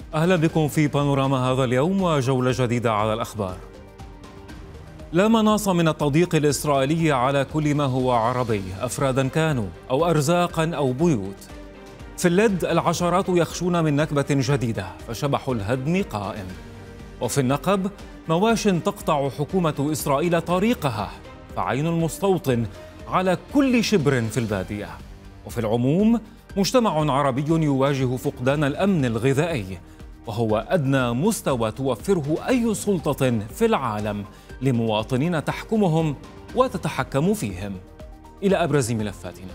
أهلا بكم في بانوراما هذا اليوم وجولة جديدة على الأخبار. لا مناص من التضييق الإسرائيلي على كل ما هو عربي، أفرادا كانوا أو أرزاقا أو بيوت. في اللد العشرات يخشون من نكبة جديدة فشبح الهدم قائم. وفي النقب مواش تقطع حكومة إسرائيل طريقها فعين المستوطن على كل شبر في البادية. وفي العموم مجتمع عربي يواجه فقدان الأمن الغذائي، وهو أدنى مستوى توفره أي سلطة في العالم لمواطنين تحكمهم وتتحكم فيهم. إلى أبرز ملفاتنا.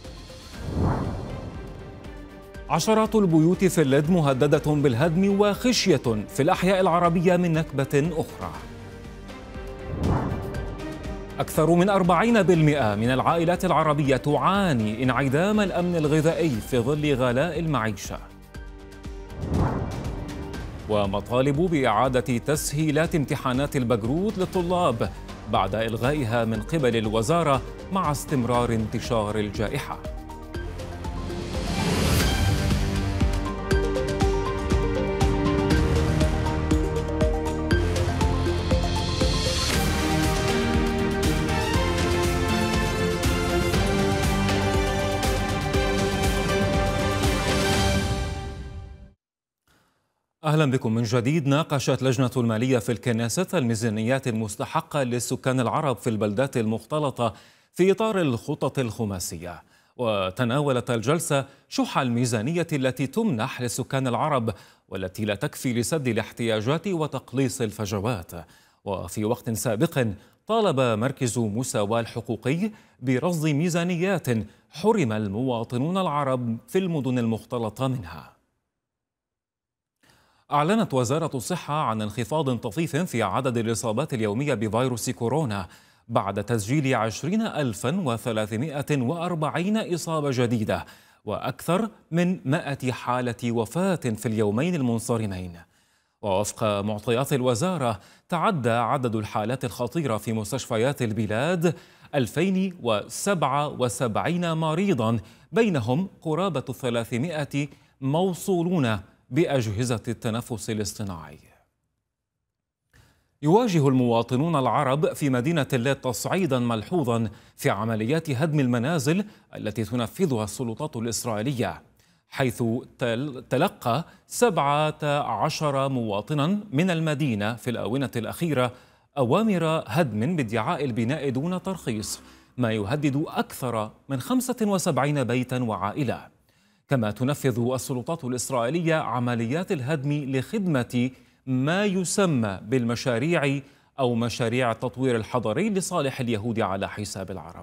عشرات البيوت في اللد مهددة بالهدم وخشية في الأحياء العربية من نكبة أخرى. أكثر من 40% من العائلات العربية تعاني انعدام الأمن الغذائي في ظل غلاء المعيشة. ومطالب بإعادة تسهيلات امتحانات البكالوريوس للطلاب بعد إلغائها من قبل الوزارة مع استمرار انتشار الجائحة. أهلا بكم من جديد. ناقشت لجنة المالية في الكنيست الميزانيات المستحقة للسكان العرب في البلدات المختلطة في إطار الخطط الخماسية، وتناولت الجلسة شح الميزانية التي تمنح للسكان العرب والتي لا تكفي لسد الاحتياجات وتقليص الفجوات. وفي وقت سابق طالب مركز مساواة الحقوقي برصد ميزانيات حرم المواطنون العرب في المدن المختلطة منها. أعلنت وزارة الصحة عن انخفاض طفيف في عدد الإصابات اليومية بفيروس كورونا بعد تسجيل 20,340 إصابة جديدة وأكثر من 100 حالة وفاة في اليومين المنصرمين. ووفق معطيات الوزارة تعدى عدد الحالات الخطيرة في مستشفيات البلاد 2077 مريضا، بينهم قرابة 300 موصولون بأجهزة التنفس الاصطناعي. يواجه المواطنون العرب في مدينة اللد تصعيدا ملحوظا في عمليات هدم المنازل التي تنفذها السلطات الإسرائيلية، حيث تلقى 17 مواطنا من المدينة في الآونة الأخيرة أوامر هدم بادعاء البناء دون ترخيص، ما يهدد أكثر من 75 بيتا وعائلة. كما تنفذ السلطات الإسرائيلية عمليات الهدم لخدمة ما يسمى بالمشاريع أو مشاريع التطوير الحضري لصالح اليهود على حساب العرب.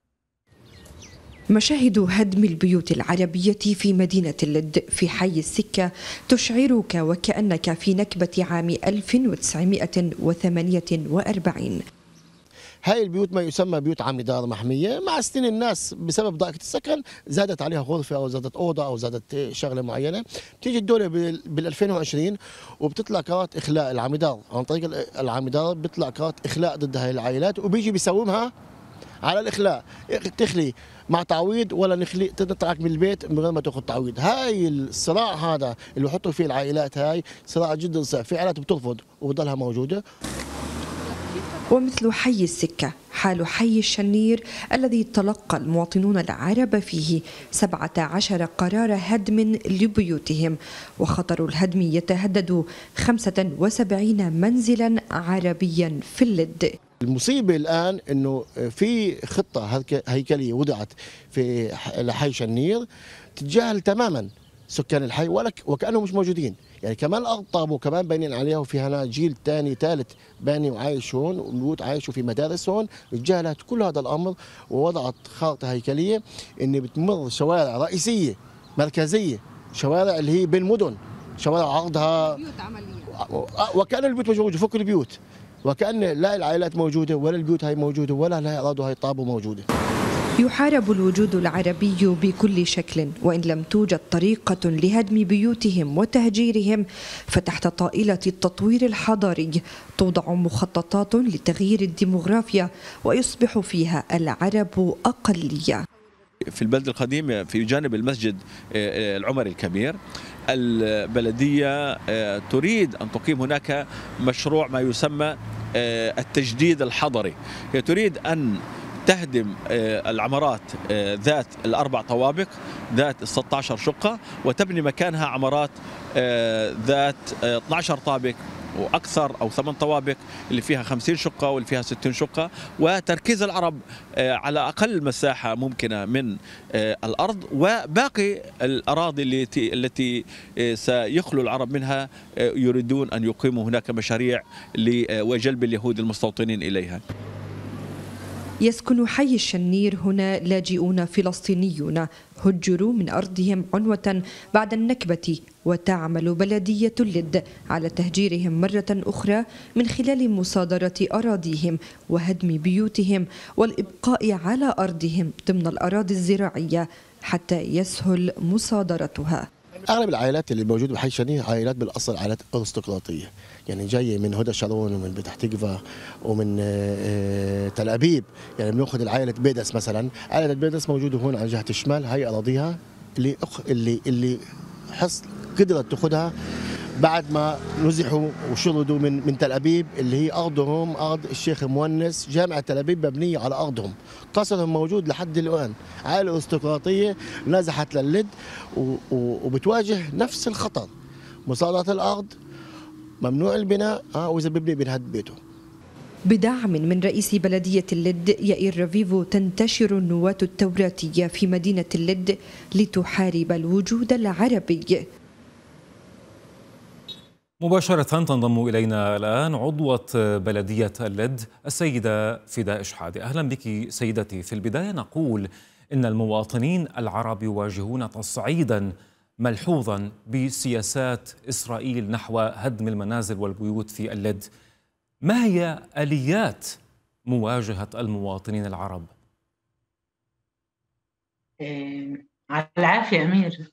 مشاهد هدم البيوت العربية في مدينة اللد في حي السكة تشعرك وكأنك في نكبة عام 1948. هاي البيوت ما يسمى بيوت عمدار محمية، مع سنين الناس بسبب ضائقة السكن زادت عليها غرفة أو زادت أوضة أو زادت شغلة معينة. بتيجي الدولة بال 2020 وبتطلع قرارات إخلاء العمدار، عن طريق العمدار بيطلع قرارات إخلاء ضد هاي العائلات، وبيجي بيسومها على الإخلاء، تخلي مع تعويض ولا نخلي تطلعك من البيت من غير ما تاخذ تعويض. هاي الصراع هذا اللي بحطوا فيه العائلات هاي صراع جدا صعب، في عائلات بترفض وبتضلها موجودة. ومثل حي السكة حال حي الشنير الذي تلقى المواطنون العرب فيه 17 قرار هدم لبيوتهم، وخطر الهدم يتهدد 75 منزلا عربيا في اللد. المصيبة الآن أنه في خطة هيكلية وضعت في حي شنير تتجاهل تماما سكان الحي وكأنهم مش موجودين. يعني كمان الأرض طابوا كمان بانين عليها، وفي هنا جيل ثاني ثالث باني وعايش هون وبيوت عايشوا في مدارس هون. تجاهلت كل هذا الأمر ووضعت خارطة هيكلية إن بتمر شوارع رئيسية مركزية، شوارع اللي هي بالمدن، شوارع عرضها بيوت عملية، وكأن البيوت مش موجودة، فك البيوت، وكأن لا العائلات موجودة ولا البيوت هاي موجودة ولا لا الأراضي هاي طابوا موجودة. يحارب الوجود العربي بكل شكل، وإن لم توجد طريقة لهدم بيوتهم وتهجيرهم فتحت طائلة التطوير الحضري توضع مخططات لتغيير الديموغرافيا ويصبح فيها العرب أقلية. في البلد القديم في جانب المسجد العمري الكبير البلدية تريد أن تقيم هناك مشروع ما يسمى التجديد الحضري. هي تريد أن تهدم العمارات ذات الأربع طوابق ذات 16 شقة وتبني مكانها عمارات ذات 12 طابق وأكثر أو 8 طوابق اللي فيها 50 شقة واللي فيها 60 شقة، وتركيز العرب على أقل مساحة ممكنة من الأرض، وباقي الأراضي التي سيخلو العرب منها يريدون أن يقيموا هناك مشاريع وجلب اليهود المستوطنين إليها. يسكن حي الشنير هنا لاجئون فلسطينيون هجروا من أرضهم عنوة بعد النكبة، وتعمل بلدية اللد على تهجيرهم مرة أخرى من خلال مصادرة أراضيهم وهدم بيوتهم والإبقاء على أرضهم ضمن الأراضي الزراعية حتى يسهل مصادرتها. اغلب العائلات اللي موجوده بحي شنير عائلات بالاصل عائلات ارستقراطيه، يعني جايه من هدى شارون ومن بتح تقفا ومن تل ابيب. يعني بناخذ عائله بيدس مثلا، عائله بيدس موجوده هون على جهه الشمال، هي اراضيها اللي قدرت تاخذها بعد ما نزحوا وشردوا من تل ابيب، اللي هي ارضهم ارض الشيخ مونس. جامعه تل ابيب مبنيه على ارضهم، قصرهم موجود لحد الان. عائله ارستقراطيه نزحت للد وبتواجه نفس الخطر، مصادره الارض، ممنوع البناء، واذا بيبني بينهد بيته. بدعم من رئيس بلدية اللد يائير رافيفو تنتشر النواة التوراتية في مدينة اللد لتحارب الوجود العربي. مباشرة تنضم إلينا الآن عضوة بلدية اللد السيدة فداء شحادة. أهلا بك سيدتي. في البداية نقول إن المواطنين العرب يواجهون تصعيدا ملحوظا بسياسات إسرائيل نحو هدم المنازل والبيوت في اللد. ما هي آليات مواجهة المواطنين العرب؟ على العافية أمير.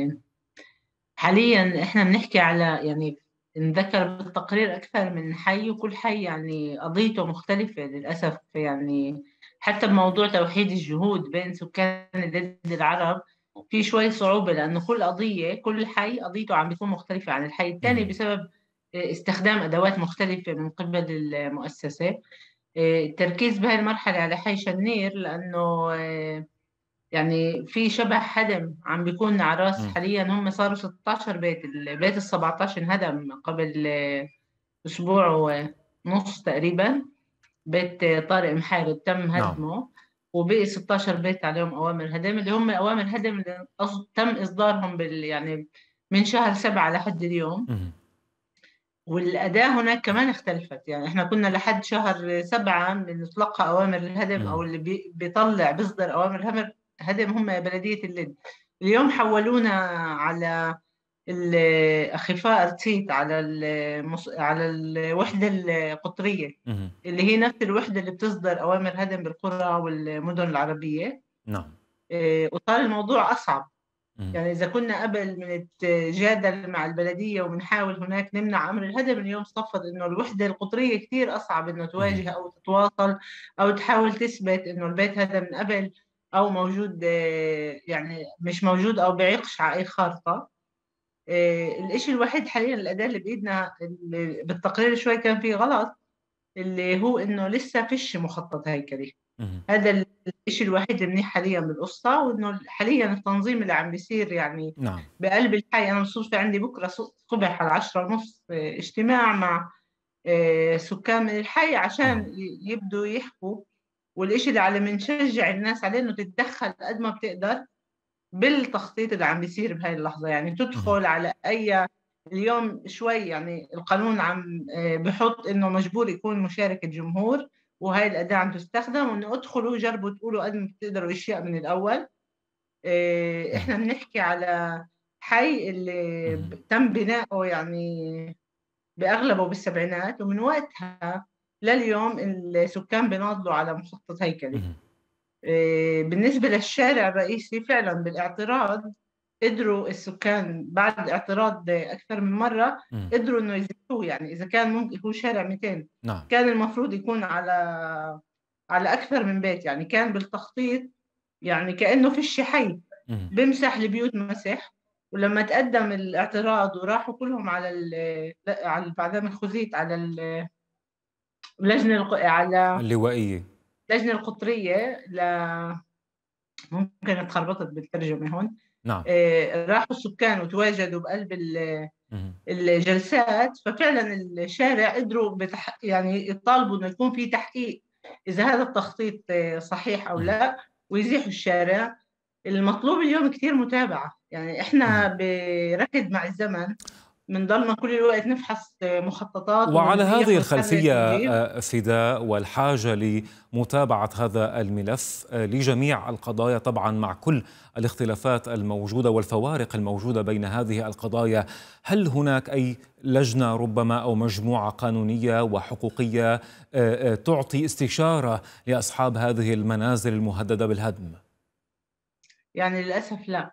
حاليا احنا بنحكي على، يعني نذكر بالتقرير أكثر من حي، وكل حي يعني قضيته مختلفة للأسف. يعني حتى بموضوع توحيد الجهود بين سكان اللد العرب في شوي صعوبة، لأنه كل قضية كل حي قضيته عم بتكون مختلفة عن الحي الثاني بسبب استخدام أدوات مختلفة من قبل المؤسسة. التركيز بهذه المرحلة على حي شنير لأنه يعني في شبه هدم عم بيكون عراس. حاليا هم صاروا 16 بيت، البيت ال 17 انهدم قبل أسبوع ونص تقريبا. بيت طارق محارب تم هدمه، وبقي 16 بيت عليهم أوامر هدم، اللي هم أوامر هدم اللي تم إصدارهم يعني من شهر 7 لحد اليوم. والأداة هناك كمان اختلفت، يعني احنا كنا لحد شهر 7 بنتلقى أوامر الهدم أو اللي بيصدر أوامر هدم هم بلدية اللد. اليوم حولونا على الأخفاء أرتيت على الوحدة القطرية اللي هي نفس الوحدة اللي بتصدر أوامر هدم بالقرى والمدن العربية. نعم. وصار الموضوع أصعب. يعني إذا كنا قبل بنتجادل مع البلدية وبنحاول هناك نمنع أمر الهدم، اليوم صفت إنه الوحدة القطرية كتير أصعب إنه تواجه أو تتواصل أو تحاول تثبت إنه البيت هذا من قبل أو موجود، يعني مش موجود أو بعيقش على أي خارطة. الإشي الوحيد حاليا الأداة اللي بإيدنا اللي بالتقرير شوي كان فيه غلط، اللي هو إنه لسه فيش مخطط هيكلي. هذا الشيء الوحيد المنيح حاليا بالقصة، وإنه حاليا التنظيم اللي عم بيصير يعني بقلب الحي. أنا بالصدفة عندي بكرة صبح على 10:30 اجتماع مع سكان من الحي عشان يبدوا يحكوا. والإشي اللي على منشجع الناس عليه إنه تتدخل قد ما بتقدر بالتخطيط اللي عم بيصير بهاي اللحظة. يعني تدخل على أي اليوم شوي، يعني القانون عم بحط إنه مجبور يكون مشاركة جمهور، وهاي الأداة عم تستخدم، وإنه ادخلوا جربوا تقولوا قد ما بتقدروا أشياء من الأول. إحنا بنحكي على حي اللي تم بناؤه يعني بأغلبه بالسبعينات، ومن وقتها لليوم السكان بيناضلوا على مخطط هيكلي. بالنسبة للشارع الرئيسي فعلا بالاعتراض قدروا السكان بعد اعتراض أكثر من مرة قدروا إنه يزيدوه. يعني إذا كان ممكن هو شارع 200 كان المفروض يكون على أكثر من بيت. يعني كان بالتخطيط يعني كأنه فيش حي بمسح البيوت مسح، ولما تقدم الاعتراض وراحوا كلهم على بعدها من خوزيت على على اللوائية. اللجنة القطرية ممكن اتخربطت بالترجمة هون. نعم. راحوا السكان وتواجدوا بقلب مهم. الجلسات، ففعلا الشارع قدروا يعني يطالبوا انه يكون في تحقيق اذا هذا التخطيط صحيح او مهم. لا، ويزيحوا الشارع. المطلوب اليوم كثير متابعة، يعني احنا مهم. بركض مع الزمن، بنضلنا كل الوقت نفحص مخططات وعلى ونزيح هذه ونحرك الخلفية ونجيب. فداء، والحاجة لمتابعة هذا الملف لجميع القضايا طبعا مع كل الاختلافات الموجودة والفوارق الموجودة بين هذه القضايا، هل هناك أي لجنة ربما أو مجموعة قانونية وحقوقية تعطي استشارة لأصحاب هذه المنازل المهددة بالهدم؟ يعني للأسف لا.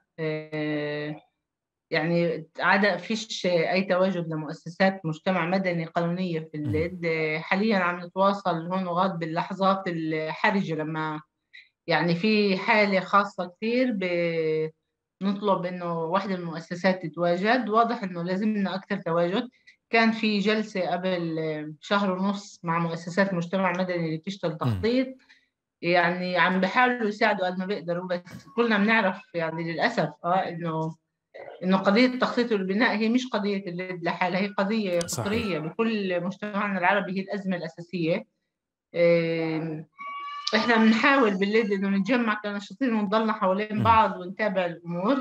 يعني عادة فيش أي تواجد لمؤسسات مجتمع مدني قانونية في الليد. حاليا عم نتواصل هون وغاد باللحظات الحرجة، لما يعني في حالة خاصة كثير بنطلب إنه واحدة من المؤسسات تتواجد. واضح إنه لازمنا أكثر تواجد. كان في جلسة قبل شهر ونص مع مؤسسات المجتمع المدني اللي بتشتغل تخطيط، يعني عم بحاولوا يساعدوا قد ما بيقدروا، بس كلنا بنعرف يعني للأسف إنه قضية التخطيط والبناء هي مش قضية الليد لحالها، هي قضية صحيح. قطرية بكل مجتمعنا العربي، هي الأزمة الأساسية. إيه، إحنا بنحاول بالليد إنه نتجمع كنشطين ونضلنا حوالين بعض ونتابع الأمور.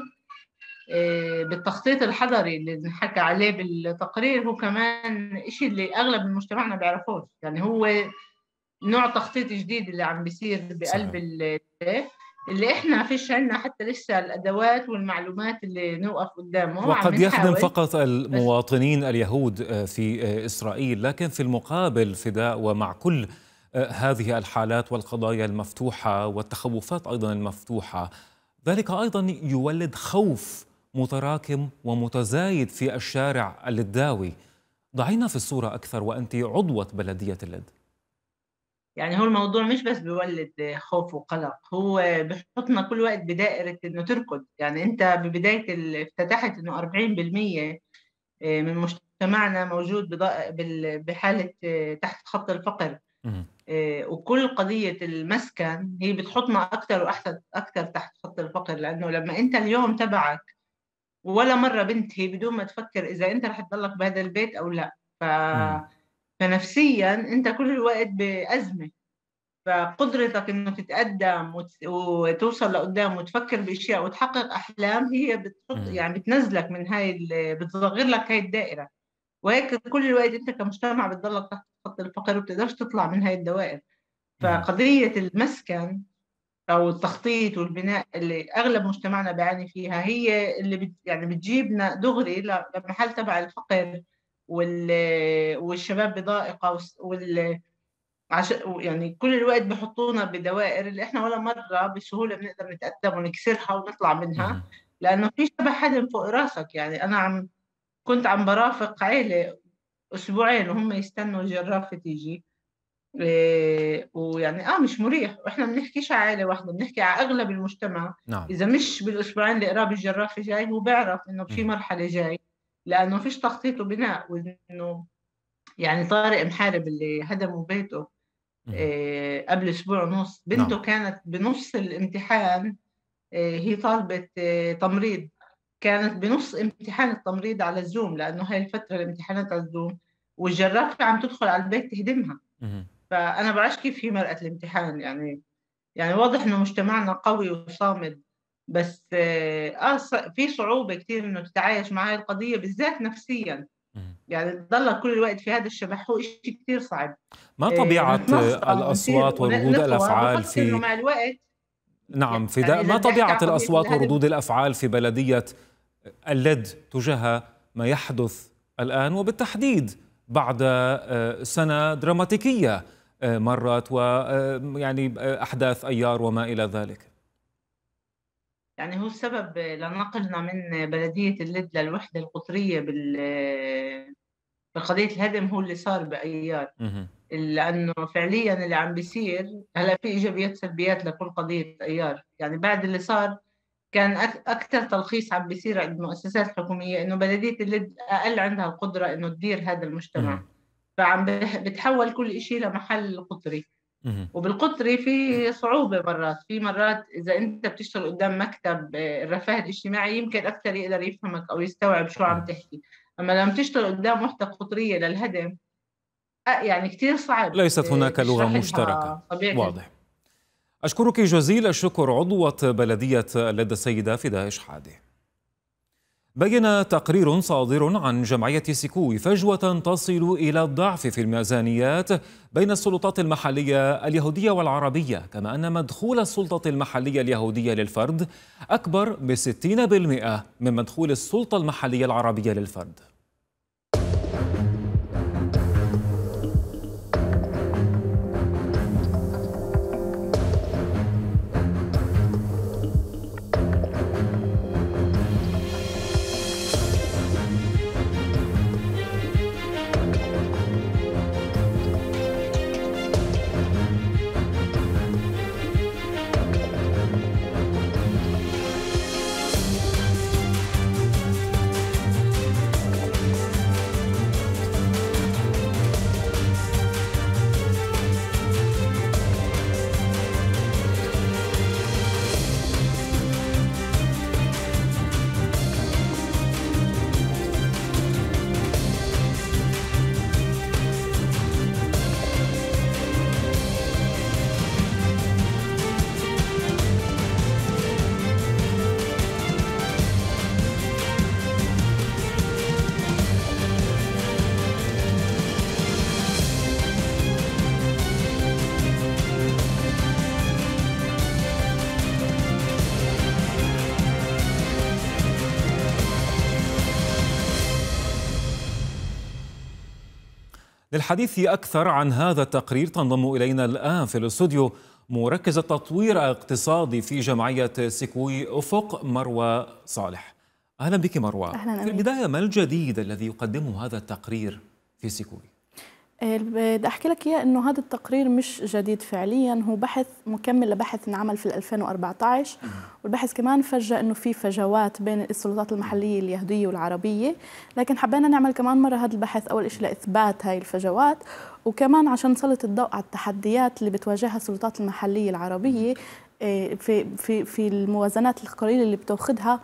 بالتخطيط الحضري اللي نحكى عليه بالتقرير، هو كمان إشي اللي أغلب مجتمعنا بيعرفوش، يعني هو نوع تخطيط جديد اللي عم بيصير بقلب صحيح. اللي احنا فيش عنا حتى لسه الادوات والمعلومات اللي نوقف قدامه. عم وقد يخدم بنحاول فقط بس. المواطنين اليهود في إسرائيل، لكن في المقابل فداء، ومع كل هذه الحالات والقضايا المفتوحة والتخوفات أيضا المفتوحة، ذلك أيضا يولد خوف متراكم ومتزايد في الشارع اللداوي. ضعينا في الصورة أكثر وأنت عضوة بلدية اللد. يعني هو الموضوع مش بس بيولد خوف وقلق، هو بحطنا كل وقت بدائرة انه تركض. يعني انت ببداية افتتحت انه 40% من مجتمعنا موجود بحالة تحت خط الفقر. مهم. وكل قضية المسكن هي بتحطنا أكثر وأحسن أكثر تحت خط الفقر، لأنه لما أنت اليوم تبعك ولا مرة بنتهي بدون ما تفكر إذا أنت رح تضلك بهذا البيت أو لا. مهم. فنفسيا أنت كل الوقت بأزمة. فقدرتك إنه تتقدم وتوصل لقدام وتفكر بأشياء وتحقق أحلام، هي مهم. يعني بتنزلك من بتصغر لك هاي الدائرة. وهيك كل الوقت أنت كمجتمع بتضلك تحت خط الفقر وبتقدرش تطلع من هاي الدوائر. مهم. فقضية المسكن أو التخطيط والبناء اللي أغلب مجتمعنا بيعاني فيها، هي اللي يعني بتجيبنا دغري لمحل تبع الفقر والشباب بضائقة يعني كل الوقت بحطونا بدوائر اللي احنا ولا مرة بسهولة بنقدر نتقدم ونكسرها ونطلع منها، مهم. لأنه في شبه حجم فوق راسك. يعني أنا كنت عم برافق عائلة أسبوعين وهم يستنوا الجرافة تيجي. ويعني مش مريح، واحنا بنحكيش على عائله واحده، بنحكي على اغلب المجتمع. نعم. اذا مش بالاسبوعين اللي قراب الجرافه جاي، هو بيعرف انه في مهم. مرحله جاي، لانه فيش تخطيط وبناء. وانه يعني طارق محارب اللي هدموا بيته مهم. قبل اسبوع ونص، نعم. بنته كانت بنص الامتحان. هي طالبه تمريض، كانت بنص امتحان التمريض على الزوم، لانه هاي الفتره الامتحانات على الزوم، والجرافه عم تدخل على البيت تهدمها. مهم. فأنا بعرفش كيف هي مرقت الامتحان. يعني واضح إنه مجتمعنا قوي وصامد، بس في صعوبة كتير إنه تتعايش مع هاي القضية بالذات نفسيا. مهم. يعني تضلك كل الوقت في هذا الشبح هو إشي كتير صعب. ما طبيعة نتنصل الأصوات وردود ونقوى الأفعال بحس إنه في مع الوقت. نعم يعني فداء، إذا ما بدي أحكي طبيعة على قضية الأصوات الهدم، وردود الأفعال في بلدية اللد تجاه ما يحدث الآن، وبالتحديد بعد سنة دراماتيكية مرت، ويعني أحداث أيار وما إلى ذلك؟ يعني هو السبب لنقلنا من بلدية اللد للوحدة القطرية بقضية الهدم هو اللي صار بأيار. مهم. لانه فعليا اللي عم بيصير هلا في ايجابيات سلبيات لكل قضيه ايار. يعني بعد اللي صار كان أكثر تلخيص عم بيصير عند المؤسسات الحكومية إنه بلدية اللد أقل عندها القدرة إنه تدير هذا المجتمع، فعم بتحول كل إشي لمحل قطري. وبالقطري في صعوبة مرات، في مرات إذا أنت بتشتغل قدام مكتب الرفاه الاجتماعي يمكن أكثر يقدر يفهمك أو يستوعب شو عم تحكي، أما لما تشتغل قدام وحدة قطرية للهدم يعني كتير صعب ليست هناك لغة تشرح مشتركة. لها طبيعة. واضح. أشكرك جزيل الشكر عضوة بلدية اللد السيدة فداء شحادة. بين تقرير صادر عن جمعية سيكوي فجوة تصل إلى الضعف في الميزانيات بين السلطات المحلية اليهودية والعربية، كما أن مدخول السلطة المحلية اليهودية للفرد أكبر ب60% من مدخول السلطة المحلية العربية للفرد. للحديث أكثر عن هذا التقرير تنضم إلينا الآن في الاستوديو مركز التطوير الاقتصادي في جمعية سيكوي أفق مروى صالح. أهلا بك مروى. أهلا. في البداية ما الجديد الذي يقدمه هذا التقرير في سيكوي؟ بدي أحكي لك إياه إنه هذا التقرير مش جديد فعليا، هو بحث مكمل لبحث انعمل في 2014 والبحث كمان فجأة إنه في فجوات بين السلطات المحلية اليهودية والعربية، لكن حبينا نعمل كمان مرة هذا البحث أول شيء لإثبات هاي الفجوات، وكمان عشان نسلط الضوء على التحديات اللي بتواجهها السلطات المحلية العربية في الموازنات القليلة اللي بتاخذها،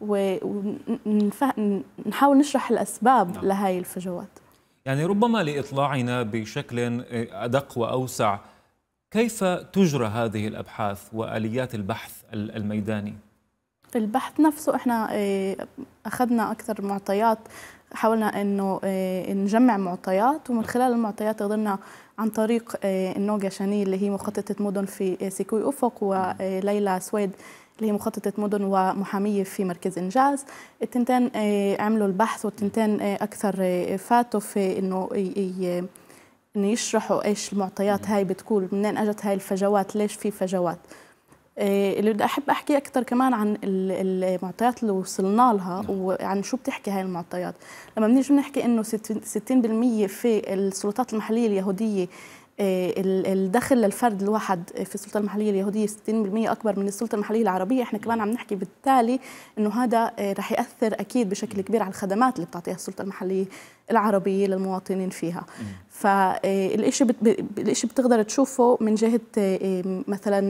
ونحاول نشرح الأسباب لهاي الفجوات. يعني ربما لإطلاعنا بشكل أدق وأوسع، كيف تجرى هذه الأبحاث وآليات البحث الميداني؟ البحث نفسه احنا أخذنا أكثر معطيات، حاولنا إنه نجمع معطيات، ومن خلال المعطيات قدرنا عن طريق النوجا شاني اللي هي مخططة مدن في سيكوي أفق، وليلى سويد اللي هي مخططة مدن ومحامية في مركز إنجاز. التنتين عملوا البحث، والتنتين أكثر فاتوا في إنه يشرحوا إيش المعطيات هاي بتقول، منين أجت هاي الفجوات، ليش في فجوات. اللي بدي أحب أحكي أكثر كمان عن المعطيات اللي وصلنا لها وعن شو بتحكي هاي المعطيات. لما بنيجي بنحكي إنه 60% في السلطات المحلية اليهودية الدخل للفرد الواحد في السلطة المحلية اليهودية 60% أكبر من السلطة المحلية العربية، احنا كمان عم نحكي بالتالي إنه هذا رح يأثر أكيد بشكل كبير على الخدمات اللي بتعطيها السلطة المحلية العربية للمواطنين فيها. فالإشي الإشي بتقدر تشوفه من جهة مثلا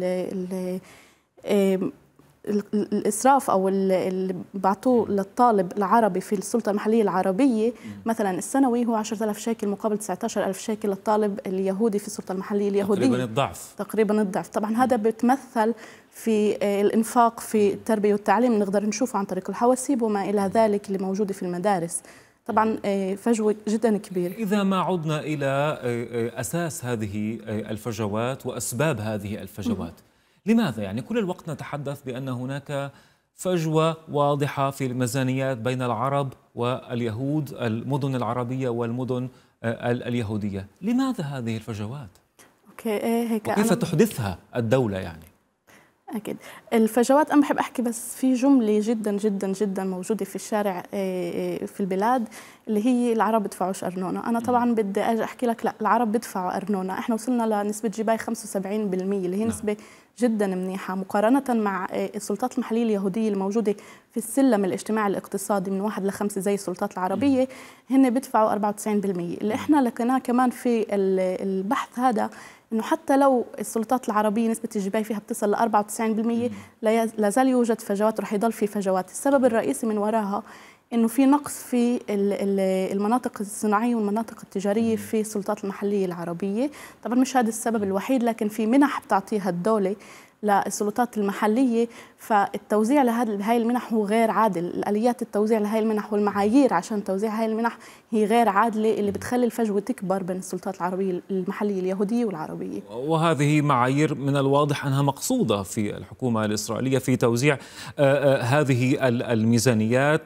الإسراف أو اللي بعطوه للطالب العربي في السلطة المحلية العربية مثلا السنوي هو 10,000 شيكل مقابل 19,000 شيكل للطالب اليهودي في السلطة المحلية اليهودية. تقريبا الضعف. طبعا هذا بتمثل في الإنفاق في التربية والتعليم، نقدر نشوفه عن طريق الحواسيب وما إلى ذلك اللي موجودة في المدارس. طبعا فجوة جدا كبيرة. إذا ما عدنا إلى أساس هذه الفجوات وأسباب هذه الفجوات، لماذا؟ يعني كل الوقت نتحدث بأن هناك فجوة واضحة في الميزانيات بين العرب واليهود، المدن العربية والمدن اليهودية. لماذا هذه الفجوات؟ هيك وكيف تحدثها الدولة يعني؟ أكيد. الفجوات أنا بحب أحكي بس في جملة جدا جدا جدا موجودة في الشارع في البلاد اللي هي العرب بدفعوش أرنونة. أنا طبعا بدي أجي أحكي لك لا، العرب بدفعوا أرنونة. إحنا وصلنا لنسبة جباية 75% اللي هي نسبة جدا منيحة مقارنة مع السلطات المحلية اليهودية الموجودة في السلم الاجتماعي الاقتصادي من 1 ل5 زي السلطات العربية، هن بدفعوا 94%. اللي إحنا لقيناه كمان في البحث هذا إنه حتى لو السلطات العربية نسبة الجباية فيها بتصل ل 94% لا زال يوجد فجوات ورح يضل في فجوات. السبب الرئيسي من وراها إنه في نقص في المناطق الصناعية والمناطق التجارية في السلطات المحلية العربية. طبعا مش هذا السبب الوحيد، لكن في منح بتعطيها الدولة للسلطات المحلية، فالتوزيع لهذه المنح هو غير عادل. الآليات التوزيع لهذه المنح والمعايير عشان توزيع هذه المنح هي غير عادلة، اللي بتخلي الفجوة تكبر بين السلطات العربية المحلية اليهودية والعربية. وهذه معايير من الواضح أنها مقصودة في الحكومة الإسرائيلية في توزيع هذه الميزانيات،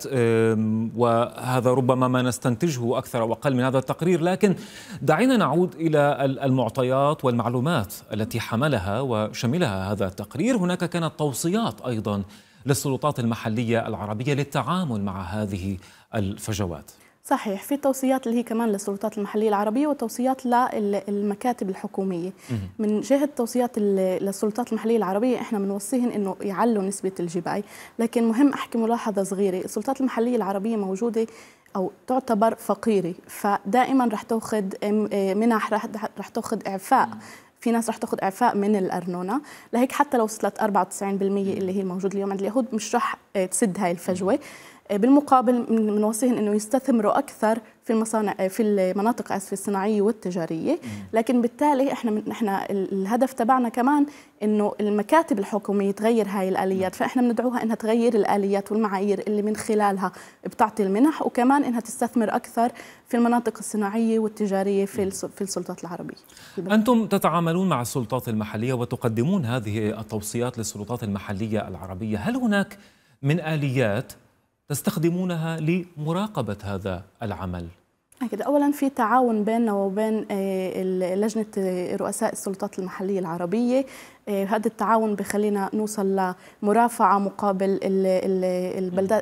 وهذا ربما ما نستنتجه أكثر أو أقل من هذا التقرير. لكن دعينا نعود إلى المعطيات والمعلومات التي حملها وشملها هذا التقرير. هناك كانت توصيات أيضا للسلطات المحلية العربية للتعامل مع هذه الفجوات. صحيح، في توصيات اللي هي كمان للسلطات المحلية العربية وتوصيات للمكاتب الحكومية. من جهة توصيات للسلطات المحلية العربية احنا بنوصيهن انه يعلوا نسبة الجباية، لكن مهم احكي ملاحظة صغيرة، السلطات المحلية العربية موجودة أو تعتبر فقيرة، فدائما رح تأخذ منح، رح تأخذ إعفاء. في ناس رح تاخذ اعفاء من الارنونه، لهيك حتى لو وصلت 94% اللي هي الموجود اليوم عند اليهود مش رح تسد هاي الفجوه. بالمقابل بنوصيهم انه يستثمروا اكثر في المصانع، في المناطق الصناعيه والتجاريه، لكن بالتالي احنا الهدف تبعنا كمان انه المكاتب الحكوميه تغير هاي الاليات، فاحنا بندعوها انها تغير الاليات والمعايير اللي من خلالها بتعطي المنح، وكمان انها تستثمر اكثر في المناطق الصناعيه والتجاريه في السلطات العربيه. انتم تتعاملون مع السلطات المحليه وتقدمون هذه التوصيات للسلطات المحليه العربيه، هل هناك من آليات تستخدمونها لمراقبة هذا العمل؟ أكيد. أولا في تعاون بيننا وبين لجنة رؤساء السلطات المحلية العربية. هذا التعاون بخلينا نوصل لمرافعة مقابل البلدات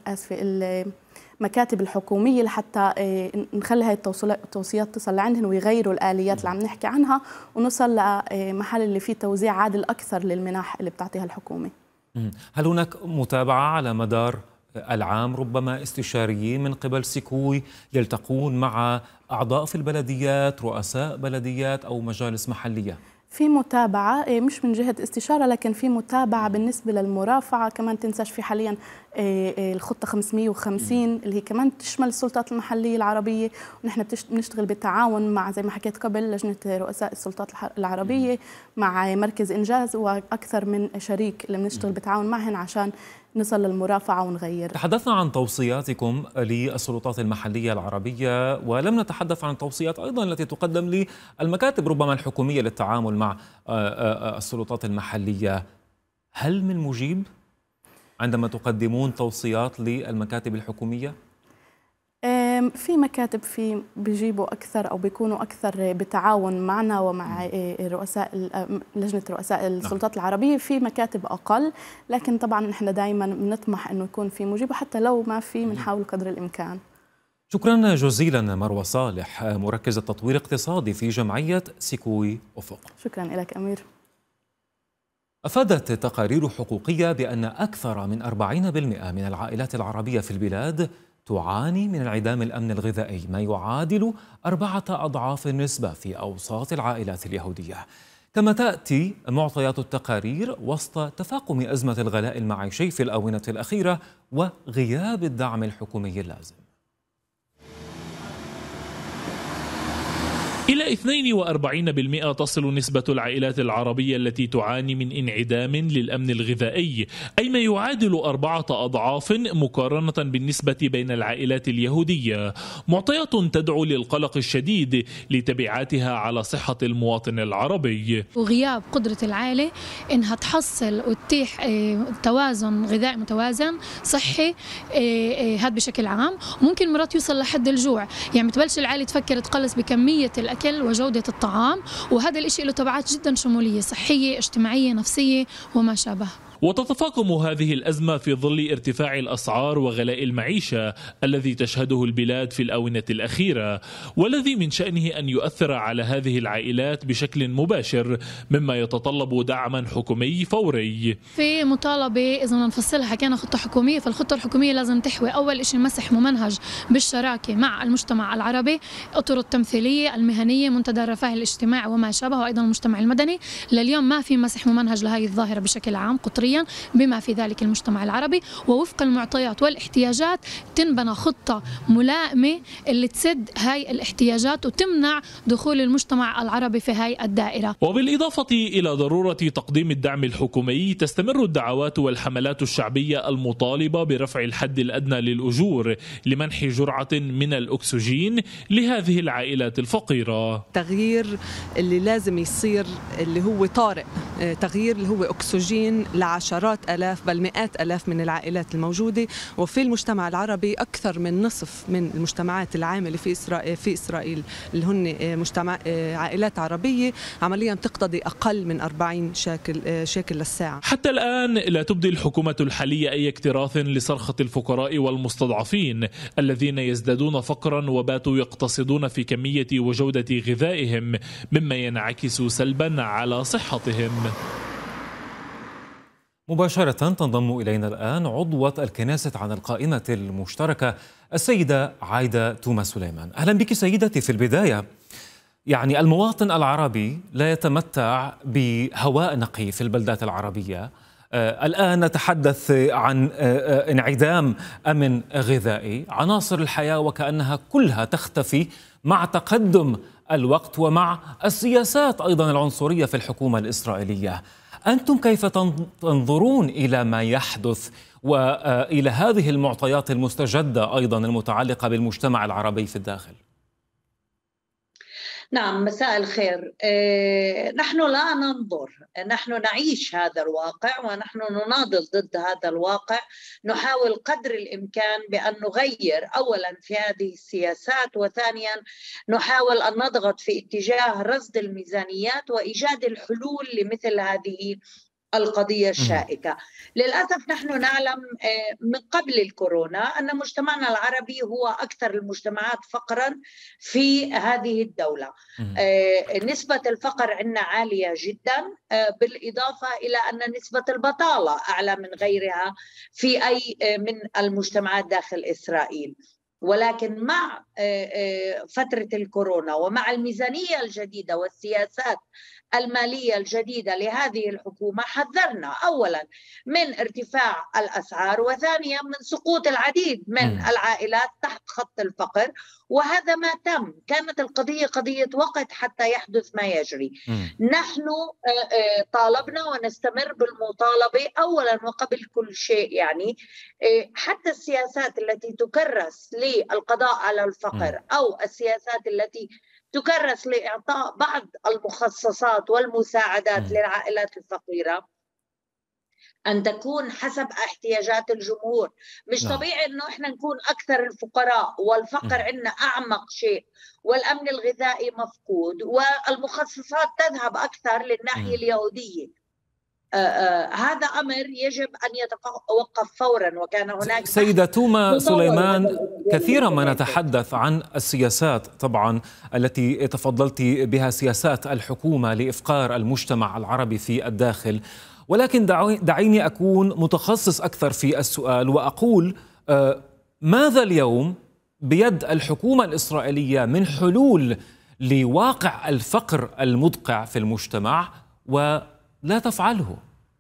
المكاتب الحكومية لحتى نخلي هاي التوصيات تصل لعندهم ويغيروا الآليات اللي عم نحكي عنها، ونوصل لمحل اللي فيه توزيع عادل أكثر للمنح اللي بتعطيها الحكومة. هل هناك متابعة على مدار العام، ربما استشاريين من قبل سيكوي يلتقون مع أعضاء في البلديات، رؤساء بلديات أو مجالس محلية؟ في متابعة مش من جهة استشارة، لكن في متابعة بالنسبة للمرافعة. كمان تنساش في حاليا الخطة 550 اللي هي كمان تشمل السلطات المحلية العربية، ونحن بنشتغل بالتعاون مع زي ما حكيت قبل لجنة رؤساء السلطات العربية مع مركز إنجاز وأكثر من شريك اللي بنشتغل بالتعاون معهن عشان نصل للمرافعة ونغير. تحدثنا عن توصياتكم للسلطات المحلية العربية، ولم نتحدث عن التوصيات أيضا التي تقدم للمكاتب ربما الحكومية للتعامل مع السلطات المحلية. هل من مجيب عندما تقدمون توصيات للمكاتب الحكومية؟ في مكاتب بيجيبوا أكثر أو بيكونوا أكثر بتعاون معنا ومع لجنة رؤساء السلطات العربية، في مكاتب أقل، لكن طبعا نحن دائما بنطمح أنه يكون في مجيب، وحتى لو ما في بنحاول قدر الإمكان. شكرا جزيلا مروة صالح، مركزة تطوير اقتصادي في جمعية سيكوي أفق. شكرا لك أمير. أفادت تقارير حقوقية بأن أكثر من 40% من العائلات العربية في البلاد تعاني من انعدام الأمن الغذائي، ما يعادل 4 أضعاف النسبة في أوساط العائلات اليهودية. كما تأتي معطيات التقارير وسط تفاقم أزمة الغلاء المعيشي في الآونة الأخيرة وغياب الدعم الحكومي اللازم. إلى 42% تصل نسبة العائلات العربية التي تعاني من انعدام للأمن الغذائي، أي ما يعادل 4 أضعاف مقارنة بالنسبة بين العائلات اليهودية. معطيات تدعو للقلق الشديد لتبعاتها على صحة المواطن العربي. وغياب قدرة العائلة إنها تحصل وتتيح توازن غذائي متوازن صحي، هذا بشكل عام. ممكن مرات يوصل لحد الجوع، يعني بتبلش العائلة تفكر تقلص بكمية الأكل وجودة الطعام، وهذا الإشي له تبعات جدا شمولية صحية اجتماعية نفسية وما شابه. وتتفاقم هذه الأزمة في ظل ارتفاع الأسعار وغلاء المعيشة الذي تشهده البلاد في الآونة الأخيرة، والذي من شأنه أن يؤثر على هذه العائلات بشكل مباشر، مما يتطلب دعما حكومي فوري. في مطالبة إذا بدنا نفصلها حكينا خطة حكومية، فالخطة الحكومية لازم تحوي أول شيء مسح ممنهج بالشراكة مع المجتمع العربي، أطر التمثيلية المهنية، منتدى الرفاه الاجتماعي وما شابه، وأيضا المجتمع المدني. لليوم ما في مسح ممنهج لهذه الظاهرة بشكل عام قطريا بما في ذلك المجتمع العربي، ووفق المعطيات والاحتياجات تنبنى خطة ملائمة اللي تسد هاي الاحتياجات وتمنع دخول المجتمع العربي في هاي الدائرة. وبالإضافة إلى ضرورة تقديم الدعم الحكومي، تستمر الدعوات والحملات الشعبية المطالبة برفع الحد الأدنى للأجور لمنح جرعة من الأكسجين لهذه العائلات الفقيرة. تغيير اللي لازم يصير اللي هو طارئ، تغيير اللي هو أكسجين لعشرات آلاف بل مئات آلاف من العائلات الموجودة. وفي المجتمع العربي أكثر من نصف من المجتمعات العاملة في إسرائيل اللي هن عائلات عربية عمليا تقتضي أقل من 40 شاكل للساعة. حتى الآن لا تبدي الحكومة الحالية أي اكتراث لصرخة الفقراء والمستضعفين الذين يزدادون فقرا وباتوا يقتصدون في كمية وجودة غذائهم، مما ينعكس سلبا على صحتهم. مباشرة تنضم إلينا الآن عضوة الكنيسة عن القائمة المشتركة السيدة عايدة توما سليمان. أهلا بك سيدتي. في البداية يعني المواطن العربي لا يتمتع بهواء نقي في البلدات العربية. الآن نتحدث عن انعدام أمن غذائي، عناصر الحياة وكأنها كلها تختفي مع تقدم الوقت ومع السياسات أيضا العنصرية في الحكومة الإسرائيلية. أنتم كيف تنظرون إلى ما يحدث وإلى هذه المعطيات المستجدة أيضا المتعلقة بالمجتمع العربي في الداخل؟ نعم، مساء الخير. نحن لا ننظر، نحن نعيش هذا الواقع ونحن نناضل ضد هذا الواقع. نحاول قدر الإمكان بأن نغير أولا في هذه السياسات، وثانيا نحاول أن نضغط في اتجاه رصد الميزانيات وإيجاد الحلول لمثل هذه القضية الشائكة. للأسف نحن نعلم من قبل الكورونا أن مجتمعنا العربي هو أكثر المجتمعات فقرا في هذه الدولة. نسبة الفقر عندنا عالية جدا، بالإضافة إلى أن نسبة البطالة أعلى من غيرها في أي من المجتمعات داخل إسرائيل. ولكن مع فترة الكورونا ومع الميزانية الجديدة والسياسات المالية الجديدة لهذه الحكومة حذرنا أولا من ارتفاع الأسعار، وثانيا من سقوط العديد من العائلات تحت خط الفقر، وهذا ما تم. كانت القضية قضية وقت حتى يحدث ما يجري. نحن طالبنا ونستمر بالمطالبة أولا وقبل كل شيء، يعني حتى السياسات التي تكرس للقضاء على الفقر أو السياسات التي تكرس لإعطاء بعض المخصصات والمساعدات للعائلات الفقيرة أن تكون حسب احتياجات الجمهور. مش طبيعي أنه إحنا نكون أكثر الفقراء والفقر عندنا أعمق شيء والأمن الغذائي مفقود والمخصصات تذهب أكثر للناحية اليهودية. هذا أمر يجب أن يتوقف فورا. وكان هناك سيدة توما سليمان، كثيرا ما نتحدث عن السياسات طبعا التي تفضلت بها، سياسات الحكومة لإفقار المجتمع العربي في الداخل، ولكن دعيني أكون متخصص أكثر في السؤال وأقول ماذا اليوم بيد الحكومة الإسرائيلية من حلول لواقع الفقر المدقع في المجتمع ولا تفعله؟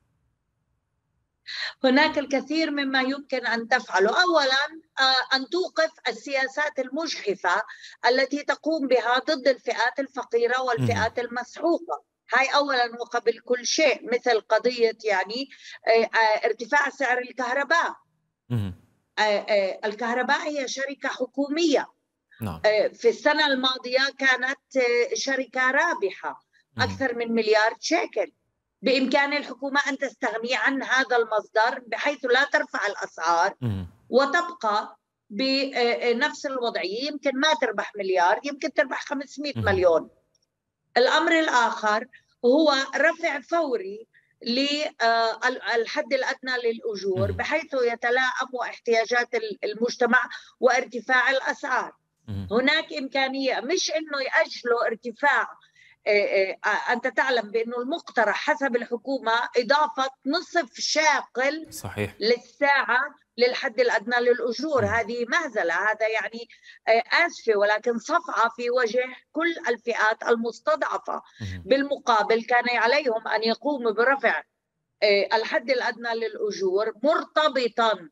هناك الكثير مما يمكن أن تفعله. أولا أن توقف السياسات المجحفة التي تقوم بها ضد الفئات الفقيرة والفئات المسحوقة. هاي أولا وقبل كل شيء، مثل قضية يعني ارتفاع سعر الكهرباء. الكهرباء هي شركة حكومية. في السنة الماضية كانت شركة رابحة أكثر من مليار شيكل. بإمكان الحكومة أن تستغني عن هذا المصدر بحيث لا ترفع الأسعار وتبقى بنفس الوضعية، يمكن ما تربح مليار، يمكن تربح 500 مليون. الأمر الآخر هو رفع فوري للحد الأدنى للأجور بحيث يتلائم احتياجات المجتمع وارتفاع الأسعار. هناك إمكانية مش إنه يأجلوا ارتفاع. أنت تعلم بأنه المقترح حسب الحكومة إضافة نصف شاقل صحيح للساعة للحد الأدنى للأجور. هذه مهزلة، هذا يعني آسفة ولكن صفعة في وجه كل الفئات المستضعفة. بالمقابل كان عليهم أن يقوموا برفع الحد الأدنى للأجور مرتبطاً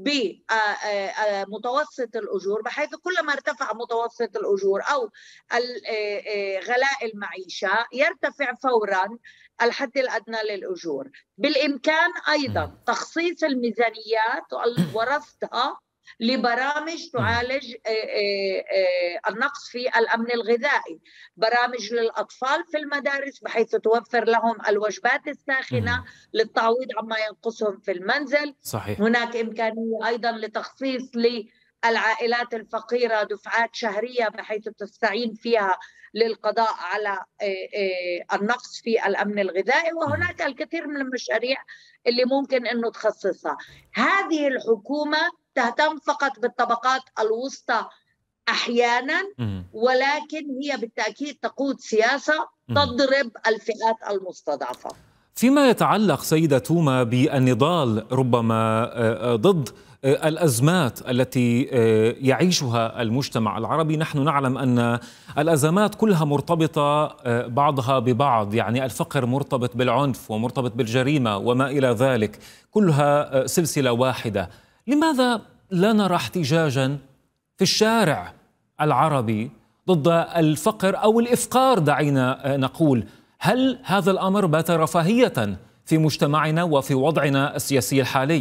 بمتوسط الأجور، بحيث كلما ارتفع متوسط الأجور أو غلاء المعيشة يرتفع فوراً الحد الأدنى للأجور. بالإمكان أيضاً تخصيص الميزانيات ورصدها لبرامج تعالج النقص في الأمن الغذائي، برامج للأطفال في المدارس بحيث توفر لهم الوجبات الساخنة للتعويض عما ينقصهم في المنزل. صحيح. هناك إمكانية أيضا لتخصيص للعائلات الفقيرة دفعات شهرية بحيث تستعين فيها للقضاء على النقص في الأمن الغذائي. وهناك الكثير من المشاريع اللي ممكن أنه تخصصها. هذه الحكومة تهتم فقط بالطبقات الوسطى أحيانا، ولكن هي بالتأكيد تقود سياسة تضرب الفئات المستضعفة. فيما يتعلق سيدة توما بالنضال ربما ضد الأزمات التي يعيشها المجتمع العربي، نحن نعلم أن الأزمات كلها مرتبطة بعضها ببعض، يعني الفقر مرتبط بالعنف ومرتبط بالجريمة وما إلى ذلك، كلها سلسلة واحدة. لماذا لا نرى احتجاجا في الشارع العربي ضد الفقر أو الإفقار؟ دعينا نقول، هل هذا الأمر بات رفاهية في مجتمعنا وفي وضعنا السياسي الحالي؟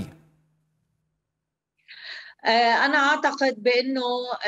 أنا أعتقد بأنه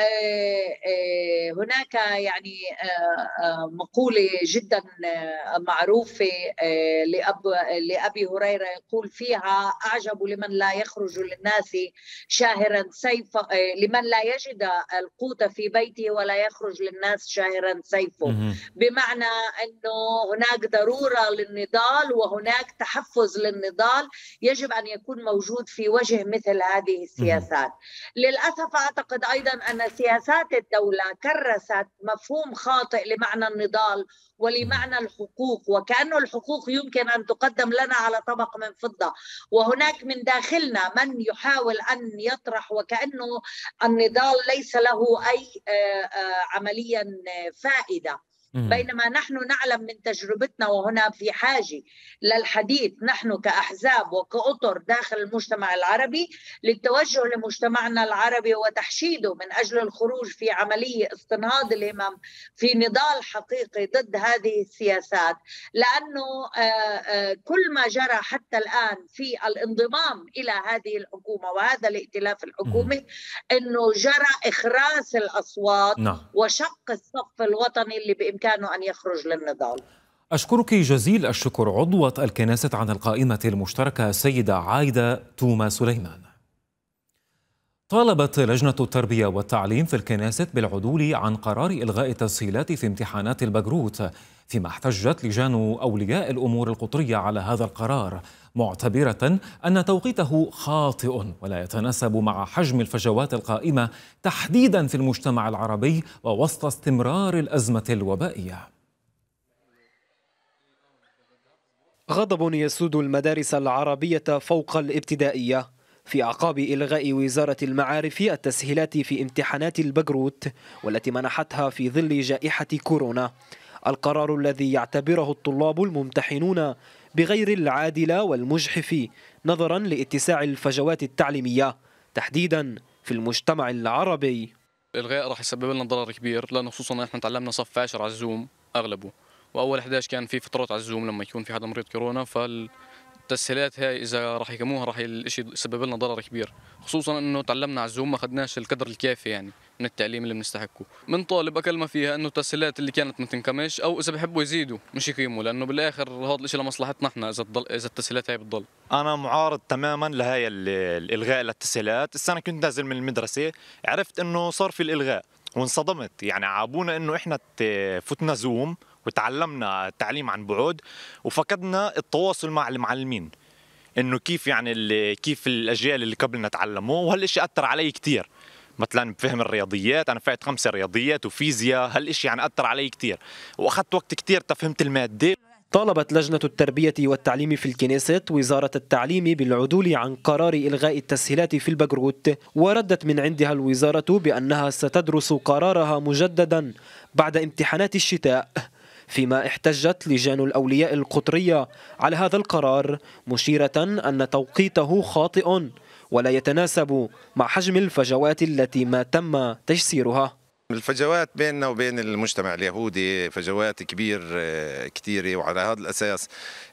هناك يعني مقولة جدا معروفة لأبي هريرة يقول فيها: أعجب لمن لا يخرج للناس شاهرا سيفه، لمن لا يجد القوت في بيته ولا يخرج للناس شاهرا سيفه. بمعنى أنه هناك ضرورة للنضال وهناك تحفز للنضال يجب أن يكون موجود في وجه مثل هذه السياسات. للأسف أعتقد أيضا أن سياسات الدولة كرست مفهوم خاطئ لمعنى النضال ولمعنى الحقوق، وكأنه الحقوق يمكن أن تقدم لنا على طبق من فضة، وهناك من داخلنا من يحاول أن يطرح وكأنه النضال ليس له أي عمليا فائدة. بينما نحن نعلم من تجربتنا، وهنا في حاجة للحديث نحن كأحزاب وكأطر داخل المجتمع العربي للتوجه لمجتمعنا العربي وتحشيده من أجل الخروج في عملية استنهاض الهمم في نضال حقيقي ضد هذه السياسات. لأنه كل ما جرى حتى الآن في الانضمام إلى هذه الحكومة وهذا الائتلاف الحكومي أنه جرى إخراس الأصوات وشق الصف الوطني اللي بإمكانه أن يخرج للنضال. أشكرك جزيل الشكر عضوة الكنيست عن القائمة المشتركة السيدة عايدة توما سليمان. طالبت لجنة التربية والتعليم في الكنيست بالعدول عن قرار إلغاء التسهيلات في امتحانات البكالوريوس، فيما احتجت لجان أولياء الأمور القطرية على هذا القرار، معتبرة أن توقيته خاطئ ولا يتناسب مع حجم الفجوات القائمة تحديدا في المجتمع العربي ووسط استمرار الأزمة الوبائية. غضب يسود المدارس العربية فوق الابتدائية في أعقاب إلغاء وزارة المعارف التسهيلات في امتحانات البكالوريوس والتي منحتها في ظل جائحة كورونا، القرار الذي يعتبره الطلاب الممتحنون بغير العادل والمجحف نظرا لاتساع الفجوات التعليمية تحديدا في المجتمع العربي. الإلغاء راح يسبب لنا ضرر كبير، لأنه خصوصا احنا تعلمنا صف 10 على الزوم أغلبه، وأول 11 كان في فترات على الزوم لما يكون في حدا مريض كورونا، فالتسهيلات هاي إذا راح يقيموها راح الشيء يسبب لنا ضرر كبير، خصوصا إنه تعلمنا على الزوم ما أخذناش القدر الكافي يعني من التعليم اللي بنستحقه. بنطالب اقل ما فيها انه التسهيلات اللي كانت ما تنكمش، او اذا بحبوا يزيدوا مش يقيموا، لانه بالاخر هذا الشيء لمصلحتنا احنا اذا التسهيلات هي بتضل. انا معارض تماما لهي الالغاء للتسهيلات. السنه كنت نازل من المدرسه عرفت انه صار في الالغاء وانصدمت، يعني عابونا انه احنا فتنا زوم وتعلمنا التعليم عن بعد وفقدنا التواصل مع المعلمين، انه كيف يعني كيف الاجيال اللي قبلنا تعلموا، وهالشيء اثر علي كثير. مثلا بفهم الرياضيات، انا فايت 5 رياضيات وفيزياء، هالشيء يعني اثر علي كثير واخذت وقت كثير تفهمت الماده. طالبت لجنة التربية والتعليم في الكنيست وزارة التعليم بالعدول عن قرار إلغاء التسهيلات في البكروت، وردت من عندها الوزارة بأنها ستدرس قرارها مجددا بعد امتحانات الشتاء، فيما احتجت لجان الأولياء القطرية على هذا القرار، مشيرة أن توقيته خاطئ ولا يتناسب مع حجم الفجوات التي ما تم تجسيرها. الفجوات بيننا وبين المجتمع اليهودي فجوات كثيرة، وعلى هذا الأساس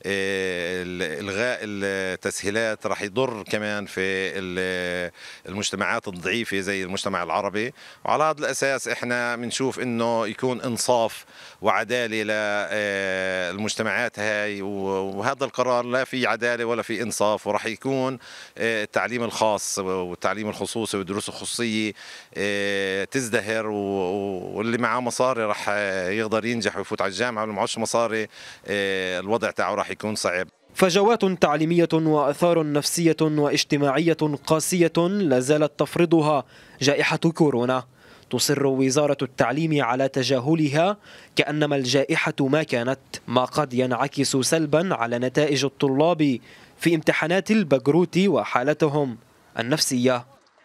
إلغاء التسهيلات راح يضر كمان في المجتمعات الضعيفة زي المجتمع العربي، وعلى هذا الأساس إحنا بنشوف إنه يكون إنصاف وعدالة للمجتمعات هاي، وهذا القرار لا في عدالة ولا في إنصاف، وراح يكون التعليم الخاص والتعليم الخصوصي والدروس الخصوصية تزدهر، واللي معاه مصاري راح يقدر ينجح ويفوت على الجامعة، واللي معهوش مصاري الوضع تاعه راح يكون صعب. فجوات تعليمية وآثار نفسية واجتماعية قاسية لا زالت تفرضها جائحة كورونا، تصر وزارة التعليم على تجاهلها كأنما الجائحة ما كانت، ما قد ينعكس سلبا على نتائج الطلاب في امتحانات البكروت وحالتهم النفسية.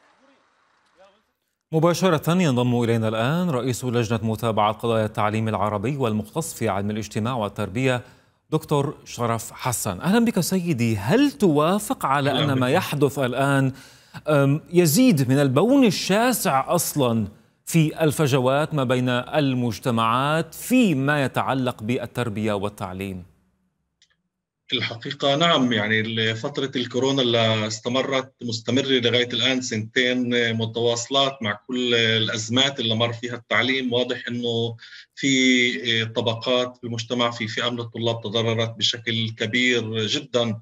مباشرة ينضم إلينا الآن رئيس لجنة متابعة قضايا التعليم العربي والمختص في علم الاجتماع والتربية دكتور شرف حسن. أهلا بك سيدي. هل توافق على أن ما يحدث الآن يزيد من البون الشاسع أصلا في الفجوات ما بين المجتمعات فيما يتعلق بالتربية والتعليم؟ الحقيقة نعم، يعني فترة الكورونا اللي استمرت مستمرة لغاية الآن 2 متواصلات مع كل الأزمات اللي مر فيها التعليم، واضح أنه في طبقات في المجتمع، في فئة من الطلاب تضررت بشكل كبير جدا.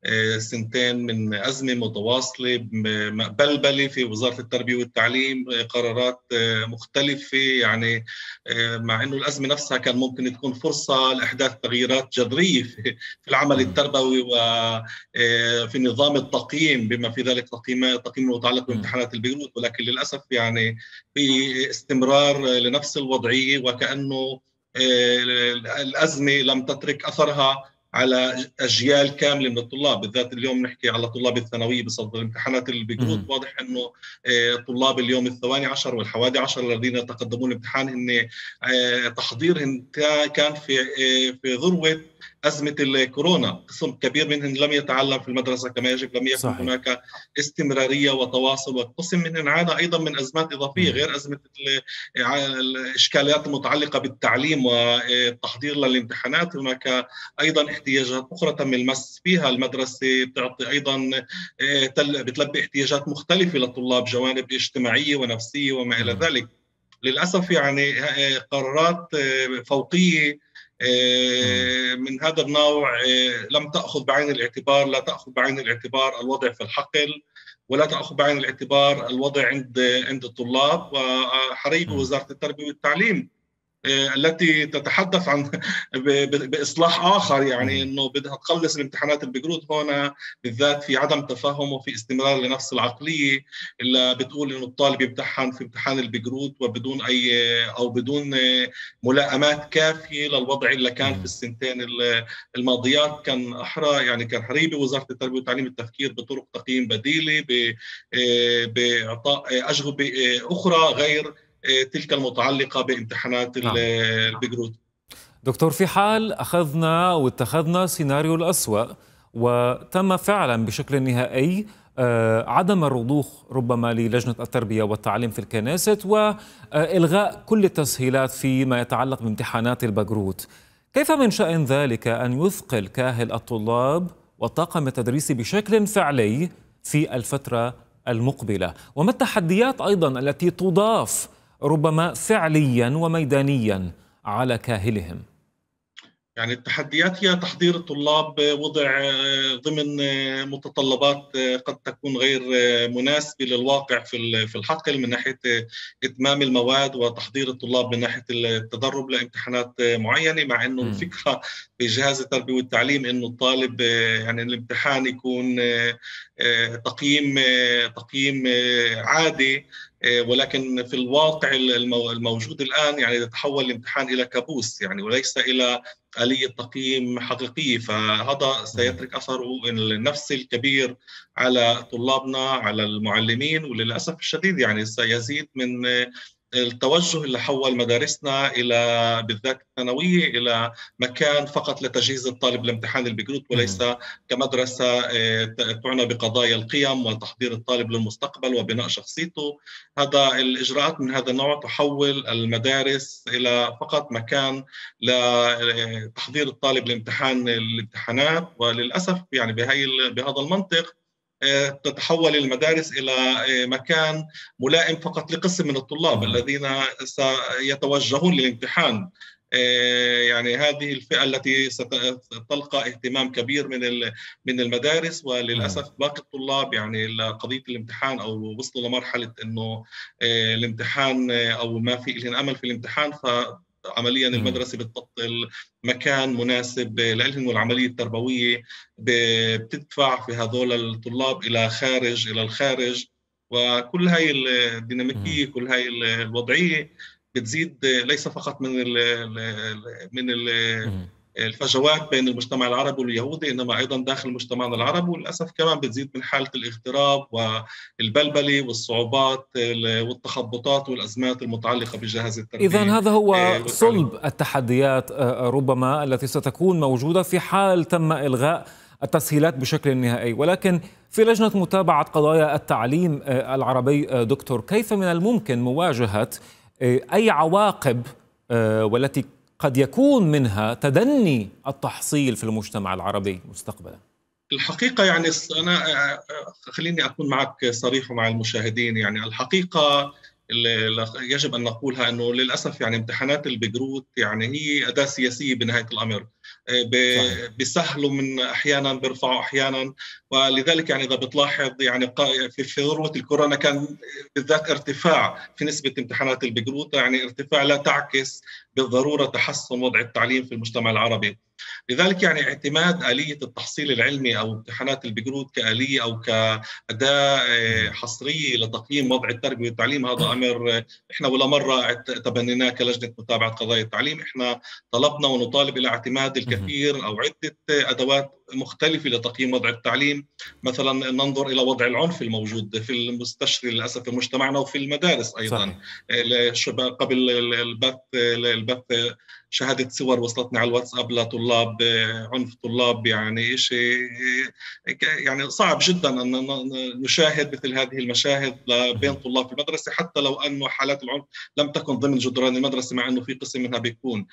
2 من أزمة متواصلة، بلبلة في وزارة التربية والتعليم، قرارات مختلفة، يعني مع أنه الأزمة نفسها كان ممكن تكون فرصة لإحداث تغييرات جذرية في العمل التربوي وفي نظام التقييم، بما في ذلك تقييم المتعلق بامتحانات البكالوريوس، ولكن للأسف يعني في استمرار لنفس الوضعية، وكأنه الأزمة لم تترك أثرها على أجيال كاملة من الطلاب، بالذات اليوم نحكي على طلاب الثانوية بصدد امتحانات البكالوريوس. واضح أنه طلاب اليوم 18 وال11 الذين يتقدمون الامتحان إن تحضيرهم كان في ذروة أزمة الكورونا. قسم كبير منهم لم يتعلم في المدرسة كما يجب، لم يكن هناك استمرارية وتواصل، وقسم منهم عانى أيضا من أزمات إضافية غير أزمة الإشكاليات المتعلقة بالتعليم والتحضير للامتحانات. هناك أيضا احتياجات أخرى تم المس فيها. المدرسة بتعطي أيضا بتلبي احتياجات مختلفة للطلاب، جوانب اجتماعية ونفسية وما إلى ذلك. للأسف يعني قرارات فوقية من هذا النوع لم تأخذ بعين الاعتبار، لا تأخذ بعين الاعتبار الوضع في الحقل، ولا تأخذ بعين الاعتبار الوضع عند الطلاب. وحري بوزارة التربية والتعليم التي تتحدث عن بإصلاح آخر، يعني أنه بدها تخلص الامتحانات البكالوريوس، هنا بالذات في عدم تفاهم وفي استمرار لنفس العقلية اللي بتقول أنه الطالب يمتحن في امتحان البكالوريوس وبدون بدون ملائمات كافية للوضع اللي كان في السنتين الماضيات. كان أحرى يعني كان حري بوزارة التربية والتعليم التفكير بطرق تقييم بديلة، بإعطاء أجوبة أخرى غير تلك المتعلقة بامتحانات البكالوريوس. دكتور، في حال أخذنا واتخذنا سيناريو الأسوأ وتم فعلا بشكل نهائي عدم الرضوخ ربما للجنة التربية والتعليم في الكنيست وإلغاء كل التسهيلات فيما يتعلق بامتحانات البكالوريوس، كيف من شأن ذلك أن يثقل كاهل الطلاب والطاقم التدريسي بشكل فعلي في الفترة المقبلة؟ وما التحديات أيضا التي تضاف ربما فعليا وميدانيا على كاهلهم؟ يعني التحديات هي تحضير الطلاب وضع ضمن متطلبات قد تكون غير مناسبة للواقع في الحقل من ناحية إتمام المواد وتحضير الطلاب من ناحية التدرب لامتحانات معينة، مع أنه الفكرة في جهاز التربية والتعليم أنه الطالب يعني الامتحان يكون تقييم عادي، ولكن في الواقع الموجود الآن يعني يتحول الامتحان إلى كابوس يعني وليس إلى آلية تقييم حقيقية، فهذا سيترك أثره النفسي الكبير على طلابنا على المعلمين، وللأسف الشديد يعني سيزيد من التوجه اللي حول مدارسنا إلى بالذات الثانوية إلى مكان فقط لتجهيز الطالب لامتحان البكالوريوس وليس كمدرسة تعنى بقضايا القيم وتحضير الطالب للمستقبل وبناء شخصيته. هذا الإجراءات من هذا النوع تحول المدارس إلى فقط مكان لتحضير الطالب الامتحانات، وللأسف يعني بهذا المنطق تتحول المدارس إلى مكان ملائم فقط لقسم من الطلاب الذين سيتوجهون للامتحان. يعني هذه الفئة التي ستلقى اهتمام كبير من المدارس، وللأسف باقي الطلاب يعني قضية الامتحان أو وصلوا لمرحلة أنه الامتحان أو ما في لهم أمل في الامتحان، عمليا المدرسة بتبطل مكان مناسب لهم، والعملية التربوية بتدفع في هذول الطلاب إلى الخارج، وكل هاي الديناميكية كل هاي الوضعية بتزيد ليس فقط من الفجوات بين المجتمع العربي واليهودي، إنما أيضا داخل مجتمعنا العربي، وللأسف كمان بتزيد من حالة الاغتراب والبلبلة والصعوبات والتخبطات والأزمات المتعلقة بجهاز التربية. إذن هذا هو صلب التحديات ربما التي ستكون موجودة في حال تم إلغاء التسهيلات بشكل نهائي. ولكن في لجنة متابعة قضايا التعليم العربي دكتور، كيف من الممكن مواجهة أي عواقب والتي قد يكون منها تدني التحصيل في المجتمع العربي مستقبلا؟ الحقيقة يعني أنا خليني أكون معك صريح مع المشاهدين، يعني الحقيقة اللي يجب أن نقولها أنه للأسف يعني امتحانات البكالوريوس يعني هي أداة سياسية بنهاية الأمر، بيسهلوا من أحيانا بيرفعوا أحيانا، ولذلك يعني إذا بتلاحظ يعني في ذروة الكورونا كان بالذات ارتفاع في نسبة امتحانات البكالوريوس، يعني ارتفاع لا تعكس بالضرورة تحسن وضع التعليم في المجتمع العربي. لذلك يعني اعتماد آلية التحصيل العلمي أو امتحانات البكالوريوس كآلية أو كأداة حصرية لتقييم وضع التربية والتعليم، هذا أمر إحنا ولا مرة تبنيناه كلجنة متابعة قضايا التعليم. إحنا طلبنا ونطالب إلى اعتماد الكثير أو عدة أدوات مختلفة لتقييم وضع التعليم، مثلا ننظر إلى وضع العنف الموجود في المستشري للأسف في مجتمعنا وفي المدارس أيضا. قبل البث شاهدت صور وصلتني على الواتساب لطلاب عنف طلاب، يعني شيء يعني صعب جدا أن نشاهد مثل هذه المشاهد بين طلاب في المدرسة، حتى لو أنه حالات العنف لم تكن ضمن جدران المدرسة، مع أنه في قسم منها بيكون.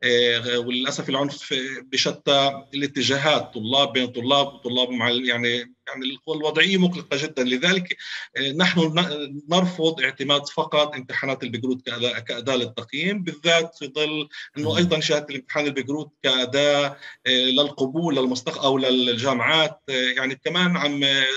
وللأسف العنف بشتى الاتجاهات، طلاب بين طلاب مع يعني الوضعية مقلقة جدا. لذلك نحن نرفض اعتماد فقط امتحانات البكالوريوس كأداة للتقييم، بالذات في ظل أنه أيضا شهادة الامتحان البكالوريوس كأداة للقبول للمستقبل أو للجامعات، يعني كمان عم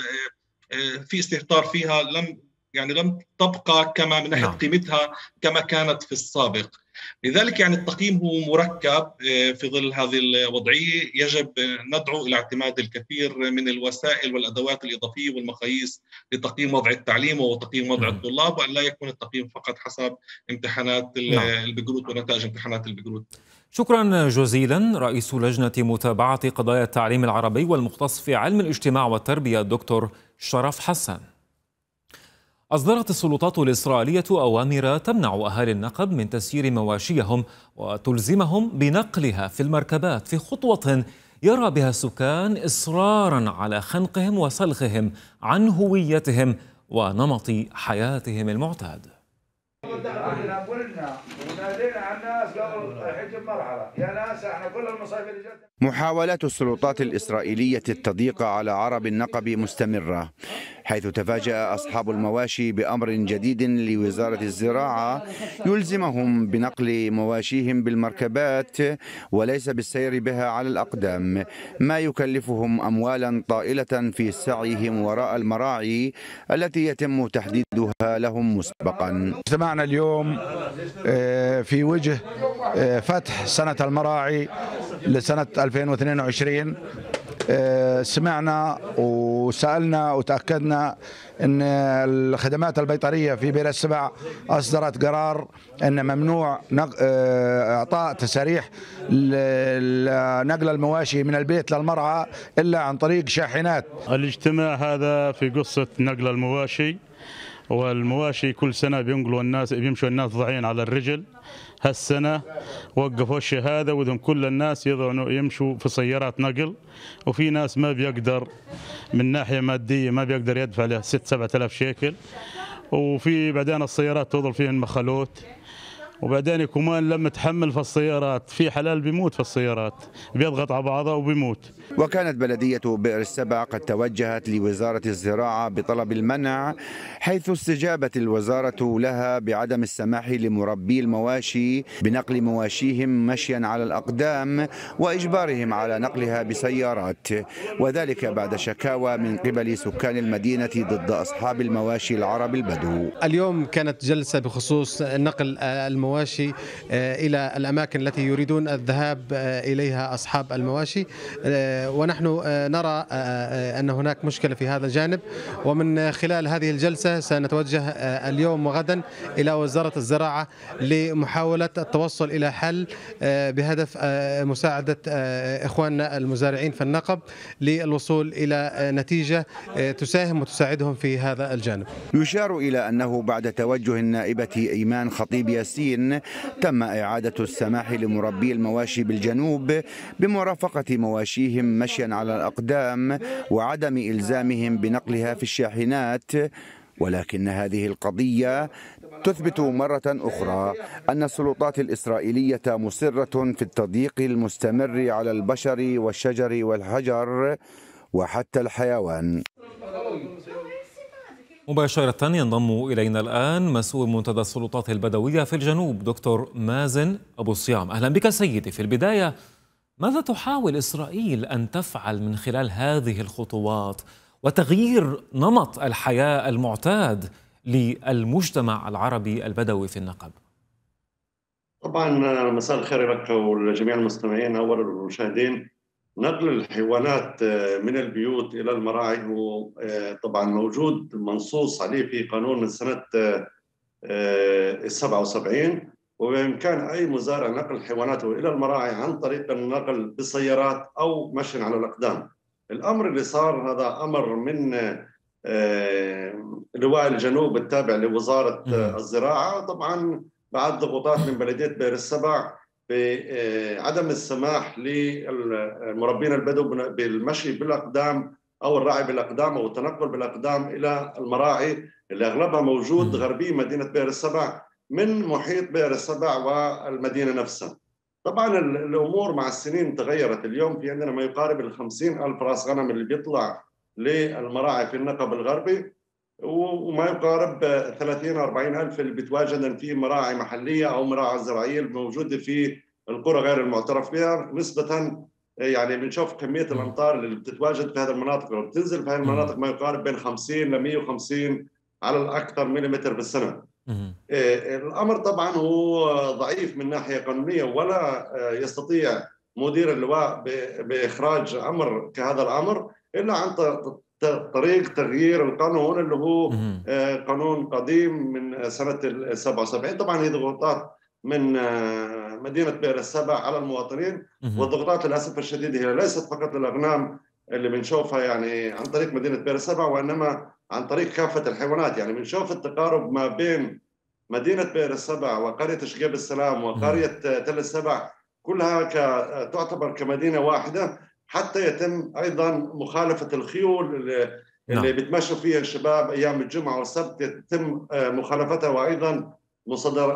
في استهتار فيها، لم تبقى كما من ناحية قيمتها كما كانت في السابق. لذلك يعني التقييم هو مركب في ظل هذه الوضعية، يجب ندعو إلى اعتماد الكثير من الوسائل والأدوات الإضافية والمقاييس لتقييم وضع التعليم وتقييم وضع الطلاب، وأن لا يكون التقييم فقط حسب امتحانات البكالوريوس ونتائج امتحانات البكالوريوس. شكرا جزيلا رئيس لجنة متابعة قضايا التعليم العربي والمختص في علم الاجتماع والتربية الدكتور شرف حسن. أصدرت السلطات الإسرائيلية أوامر تمنع أهالي النقب من تسيير مواشيهم وتلزمهم بنقلها في المركبات، في خطوة يرى بها السكان إصرارا على خنقهم وسلخهم عن هويتهم ونمط حياتهم المعتاد. محاولات السلطات الإسرائيلية التضييق على عرب النقب مستمرة. حيث تفاجأ أصحاب المواشي بأمر جديد لوزارة الزراعة يلزمهم بنقل مواشيهم بالمركبات وليس بالسير بها على الأقدام، ما يكلفهم أموالا طائلة في سعيهم وراء المراعي التي يتم تحديدها لهم مسبقا. اجتمعنا اليوم في وجه فتح سنة المراعي لسنة 2022. سمعنا وسألنا وتأكدنا أن الخدمات البيطرية في بئر السبع أصدرت قرار أن ممنوع إعطاء تساريح نقل المواشي من البيت للمرعى إلا عن طريق شاحنات. الاجتماع هذا في قصة نقل المواشي، والمواشي كل سنة بيمشوا الناس ضايعين على الرجل. هالسنة وقفوا الشهادة وذم كل الناس يمشوا في سيارات نقل، وفي ناس ما بيقدر من ناحية مادية ما بيقدر يدفع له 6-7 آلاف شيكل، وفي بعدين السيارات تظل فيهن مخلوت، وبعدين كمان لما تحمل في السيارات في حلال بيموت في السيارات، بيضغط على بعضها وبيموت. وكانت بلدية بئر السبع قد توجهت لوزارة الزراعة بطلب المنع، حيث استجابت الوزارة لها بعدم السماح لمربي المواشي بنقل مواشيهم مشيا على الأقدام وإجبارهم على نقلها بسيارات، وذلك بعد شكاوى من قبل سكان المدينة ضد أصحاب المواشي العرب البدو. اليوم كانت جلسة بخصوص نقل المواشي إلى الأماكن التي يريدون الذهاب إليها أصحاب المواشي، ونحن نرى أن هناك مشكلة في هذا الجانب، ومن خلال هذه الجلسة سنتوجه اليوم وغدا إلى وزارة الزراعة لمحاولة التوصل إلى حل بهدف مساعدة إخواننا المزارعين في النقب للوصول إلى نتيجة تساهم وتساعدهم في هذا الجانب. يشار إلى أنه بعد توجه النائبة إيمان خطيب ياسين تم إعادة السماح لمربي المواشي بالجنوب بمرافقة مواشيهم مشيا على الأقدام وعدم إلزامهم بنقلها في الشاحنات، ولكن هذه القضية تثبت مرة أخرى أن السلطات الإسرائيلية مصرة في التضييق المستمر على البشر والشجر والحجر وحتى الحيوان. مباشرة ينضم إلينا الآن مسؤول منتدى السلطات البدوية في الجنوب دكتور مازن أبو الصيام. أهلا بك سيدي. في البداية، ماذا تحاول إسرائيل أن تفعل من خلال هذه الخطوات وتغيير نمط الحياة المعتاد للمجتمع العربي البدوي في النقب؟ طبعا مساء الخير لك ولجميع المستمعين أولا والمشاهدين. نقل الحيوانات من البيوت إلى المراعي هو طبعا موجود منصوص عليه في قانون من سنة 77، وبإمكان أي مزارع نقل حيواناته إلى المراعي عن طريق النقل بالسيارات أو مشي على الأقدام. الأمر اللي صار هذا أمر من لواء الجنوب التابع لوزارة الزراعة، طبعا بعد ضغوطات من بلدية بئر السبع بعدم السماح للمربين البدو بالمشي بالأقدام أو الرعي بالأقدام أو التنقل بالأقدام إلى المراعي اللي أغلبها موجود غربي مدينة بئر السبع من محيط بئر السبع والمدينة نفسها. طبعا الأمور مع السنين تغيرت. اليوم في عندنا ما يقارب 50,000 رأس غنم اللي بيطلع للمراعي في النقب الغربي، وما يقارب 30-40,000 اللي بتواجد في مراعي محلية أو مراعي زراعية الموجودة في القرى غير المعترف بها. نسبة يعني بنشوف كمية الأمطار اللي بتتواجد في هذه المناطق وبتنزل في هذه المناطق ما يقارب بين 50-150 على الأكثر مليمتر بالسنة. الأمر طبعا هو ضعيف من ناحية قانونية، ولا يستطيع مدير اللواء بإخراج أمر كهذا الأمر إلا عن طريق تغيير القانون اللي هو قانون قديم من سنة 77. طبعا هي ضغوطات من مدينة بئر السبع على المواطنين، والضغوطات للأسف الشديد هي ليست فقط للأغنام اللي بنشوفها يعني عن طريق مدينة بئر السبع، وإنما عن طريق كافة الحيوانات. يعني بنشوف التقارب ما بين مدينة بئر السبع وقرية شقيب السلام وقرية تل السبع، كلها تعتبر كمدينة واحدة، حتى يتم أيضا مخالفة الخيول اللي بتمشوا فيها الشباب أيام الجمعة والسبت، يتم مخالفتها وأيضا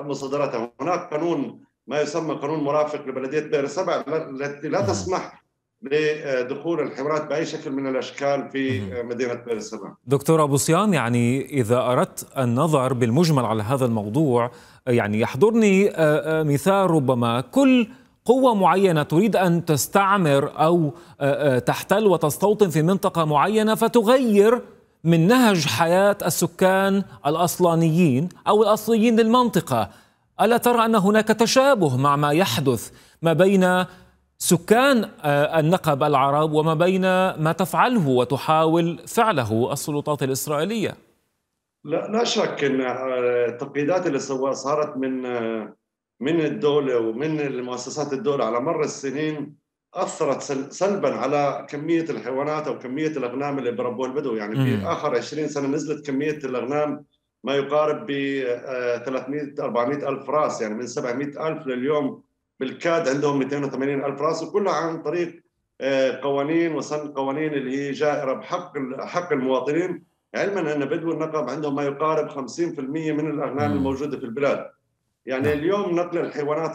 مصادرتها. هناك قانون ما يسمى قانون مرافق لبلدية بئر السبع التي لا تسمح لدخول الحيوانات بأي شكل من الأشكال في مدينة بئر السبع. دكتور أبو صيام، يعني إذا أردت النظر بالمجمل على هذا الموضوع، يعني يحضرني مثال ربما كل قوة معينة تريد أن تستعمر أو تحتل وتستوطن في منطقة معينة فتغير من نهج حياة السكان الأصلانيين أو الأصليين للمنطقة. ألا ترى أن هناك تشابه مع ما يحدث ما بين سكان النقب العرب وما بين ما تفعله وتحاول فعله السلطات الإسرائيلية؟ لا شك أن التقييدات اللي صارت من الدولة ومن المؤسسات الدولة على مر السنين أثرت سلبا على كمية الحيوانات أو كمية الأغنام اللي بربوها البدو. يعني في آخر 20 سنة نزلت كمية الأغنام ما يقارب ب 300-400 ألف راس، يعني من 700 ألف لليوم بالكاد عندهم 280 ألف راس، وكلها عن طريق قوانين وسن قوانين اللي هي جائرة بحق المواطنين، علما أن بدو النقب عندهم ما يقارب 50% من الأغنام الموجودة في البلاد. يعني اليوم نقل الحيوانات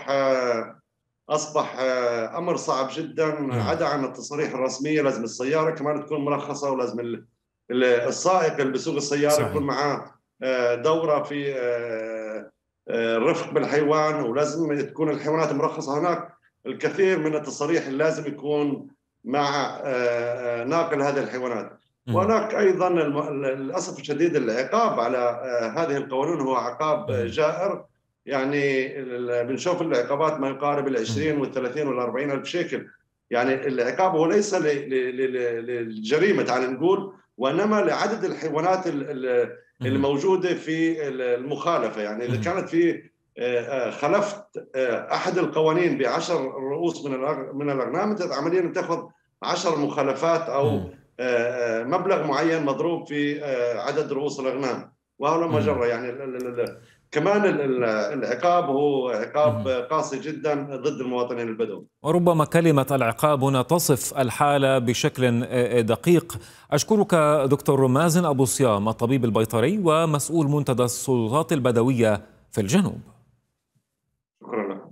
أصبح أمر صعب جدا، عدا عن التصاريح الرسمية. لازم السيارة كمان تكون مرخصة، ولازم السائق اللي بيسوق السيارة يكون معاه دورة في الرفق بالحيوان، ولازم تكون الحيوانات مرخصة. هناك الكثير من التصاريح اللي لازم يكون مع ناقل هذه الحيوانات. وهناك أيضا للأسف الشديد العقاب على هذه القوانين هو عقاب جائر. يعني بنشوف العقابات ما يقارب 20 وال30 وال40 ألف شيكل. يعني العقاب هو ليس للجريمة تعال نقول، وإنما لعدد الحيوانات الموجودة في المخالفة. يعني إذا كانت في خلفت أحد القوانين ب10 رؤوس من الأغنام، أنت عمليا بتاخذ 10 مخالفات أو مبلغ معين مضروب في عدد رؤوس الأغنام، وهذا ما جرى. يعني كمان العقاب هو عقاب قاسي جدا ضد المواطنين البدو. وربما كلمة العقاب هنا تصف الحالة بشكل دقيق. أشكرك دكتور مازن أبو صيام، الطبيب البيطري ومسؤول منتدى السلطات البدوية في الجنوب. شكرا لك.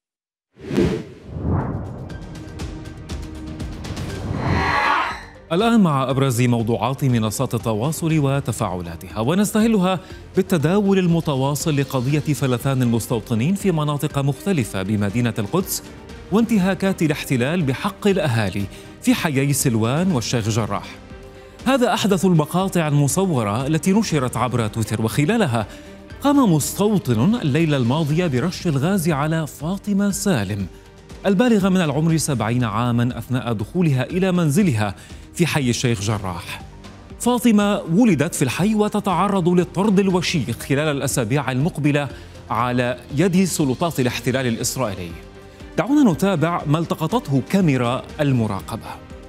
الآن مع أبرز موضوعات منصات التواصل وتفاعلاتها، ونستهلها بالتداول المتواصل لقضية فلتان المستوطنين في مناطق مختلفة بمدينة القدس، وانتهاكات الاحتلال بحق الأهالي في حيي سلوان والشيخ جراح. هذا أحدث المقاطع المصورة التي نشرت عبر تويتر، وخلالها قام مستوطن الليلة الماضية برش الغاز على فاطمة سالم البالغة من العمر 70 عاما أثناء دخولها إلى منزلها في حي الشيخ جراح. فاطمة ولدت في الحي وتتعرض للطرد الوشيق خلال الأسابيع المقبلة على يد سلطات الاحتلال الإسرائيلي. دعونا نتابع ما التقطته كاميرا المراقبة.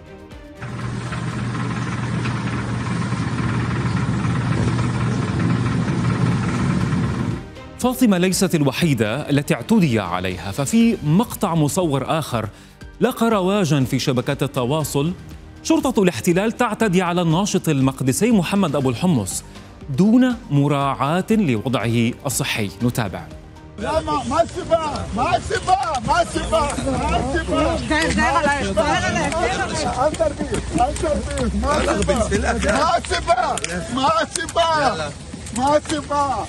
فاطمة ليست الوحيدة التي اعتدي عليها، ففي مقطع مصور آخر لقى رواجا في شبكات التواصل. شرطة الاحتلال تعتدي على الناشط المقدسي محمد أبو الحمص دون مراعاة لوضعه الصحي. نتابع. لا ما سبا ما سبا ما سبا ما سبا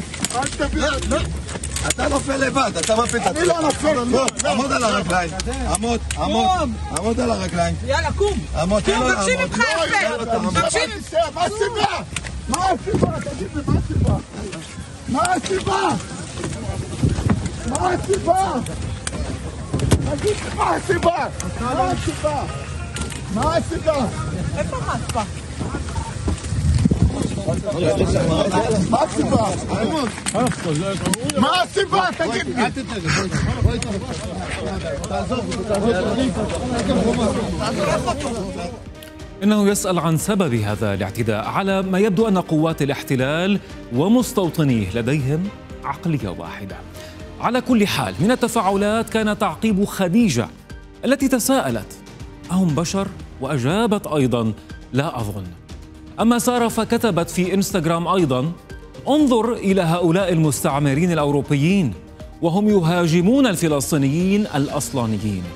אתה נופל לבד, אתה מפיל את עצמך. אני לא נופל, עמוד על הרגליים. עמוד על הרגליים. יאללה, קום. עמוד, תן לו לעמוד. תקשיב ממך יפה. תקשיב. מה הסיבה? מה הסיבה? תגיד לי, מה הסיבה? מה הסיבה? מה הסיבה? תגיד לי, מה הסיבה? מה הסיבה? מה הסיבה? איפה הסיבה? מה הסיבה? מה הסיבה? תגיד לי. إنه يسأل عن سبب هذا الاعتداء، على ما يبدو أن قوات الاحتلال ومستوطنيه لديهم عقلية واحدة. على كل حال، من التفاعلات كان تعقيب خديجة التي تساءلت أهم بشر؟ وأجابت أيضا لا أظن. أما سارة فكتبت في إنستغرام أيضا: انظر إلى هؤلاء المستعمرين الأوروبيين وهم يهاجمون الفلسطينيين الأصلانيين.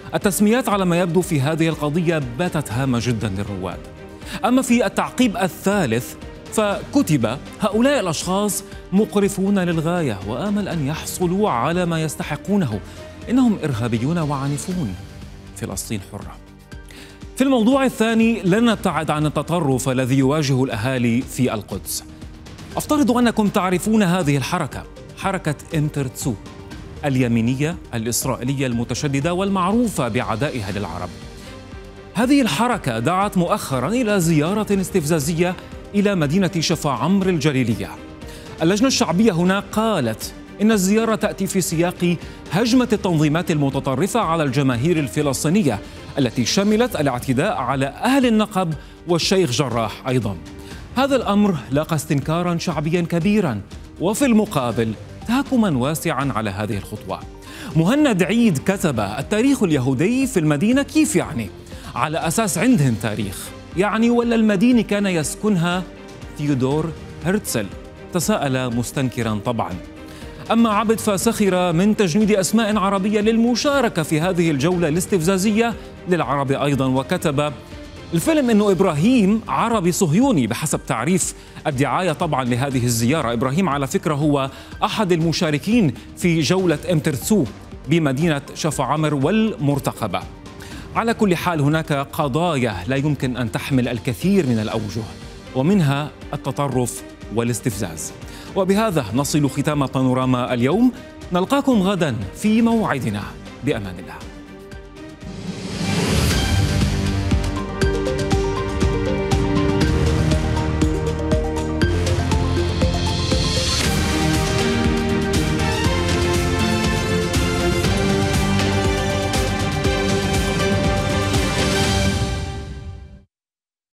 التسميات على ما يبدو في هذه القضية باتت هامة جدا للرواد. أما في التعقيب الثالث فكتب: هؤلاء الأشخاص مقرفون للغاية وآمل أن يحصلوا على ما يستحقونه، إنهم إرهابيون وعنيفون. فلسطين حرة. في الموضوع الثاني لن نبتعد عن التطرف الذي يواجه الأهالي في القدس. أفترض أنكم تعرفون هذه الحركة، حركة إمترتسو اليمينية الإسرائيلية المتشددة والمعروفة بعدائها للعرب. هذه الحركة دعت مؤخرا إلى زيارة استفزازية إلى مدينة شفا عمر الجليلية. اللجنة الشعبية هناك قالت إن الزيارة تأتي في سياق هجمة التنظيمات المتطرفة على الجماهير الفلسطينية التي شملت الاعتداء على أهل النقب والشيخ جراح أيضا. هذا الأمر لاقى استنكارا شعبيا كبيرا، وفي المقابل تهكما واسعا على هذه الخطوة. مهند عيد كتب: التاريخ اليهودي في المدينة كيف يعني؟ على أساس عندهم تاريخ يعني، ولا المدينة كان يسكنها ثيودور هرتزل؟ تساءل مستنكرا طبعا. أما عبد فسخر من تجنيد أسماء عربية للمشاركة في هذه الجولة الاستفزازية للعرب أيضا، وكتب: الفيلم أنه إبراهيم عربي صهيوني بحسب تعريف الدعاية طبعا لهذه الزيارة. إبراهيم على فكرة هو أحد المشاركين في جولة إمترتسو بمدينة شفا عمر والمرتقبة. على كل حال هناك قضايا لا يمكن أن تحمل الكثير من الأوجه، ومنها التطرف والاستفزاز. وبهذا نصل ختام بانوراما اليوم. نلقاكم غدا في موعدنا، بأمان الله.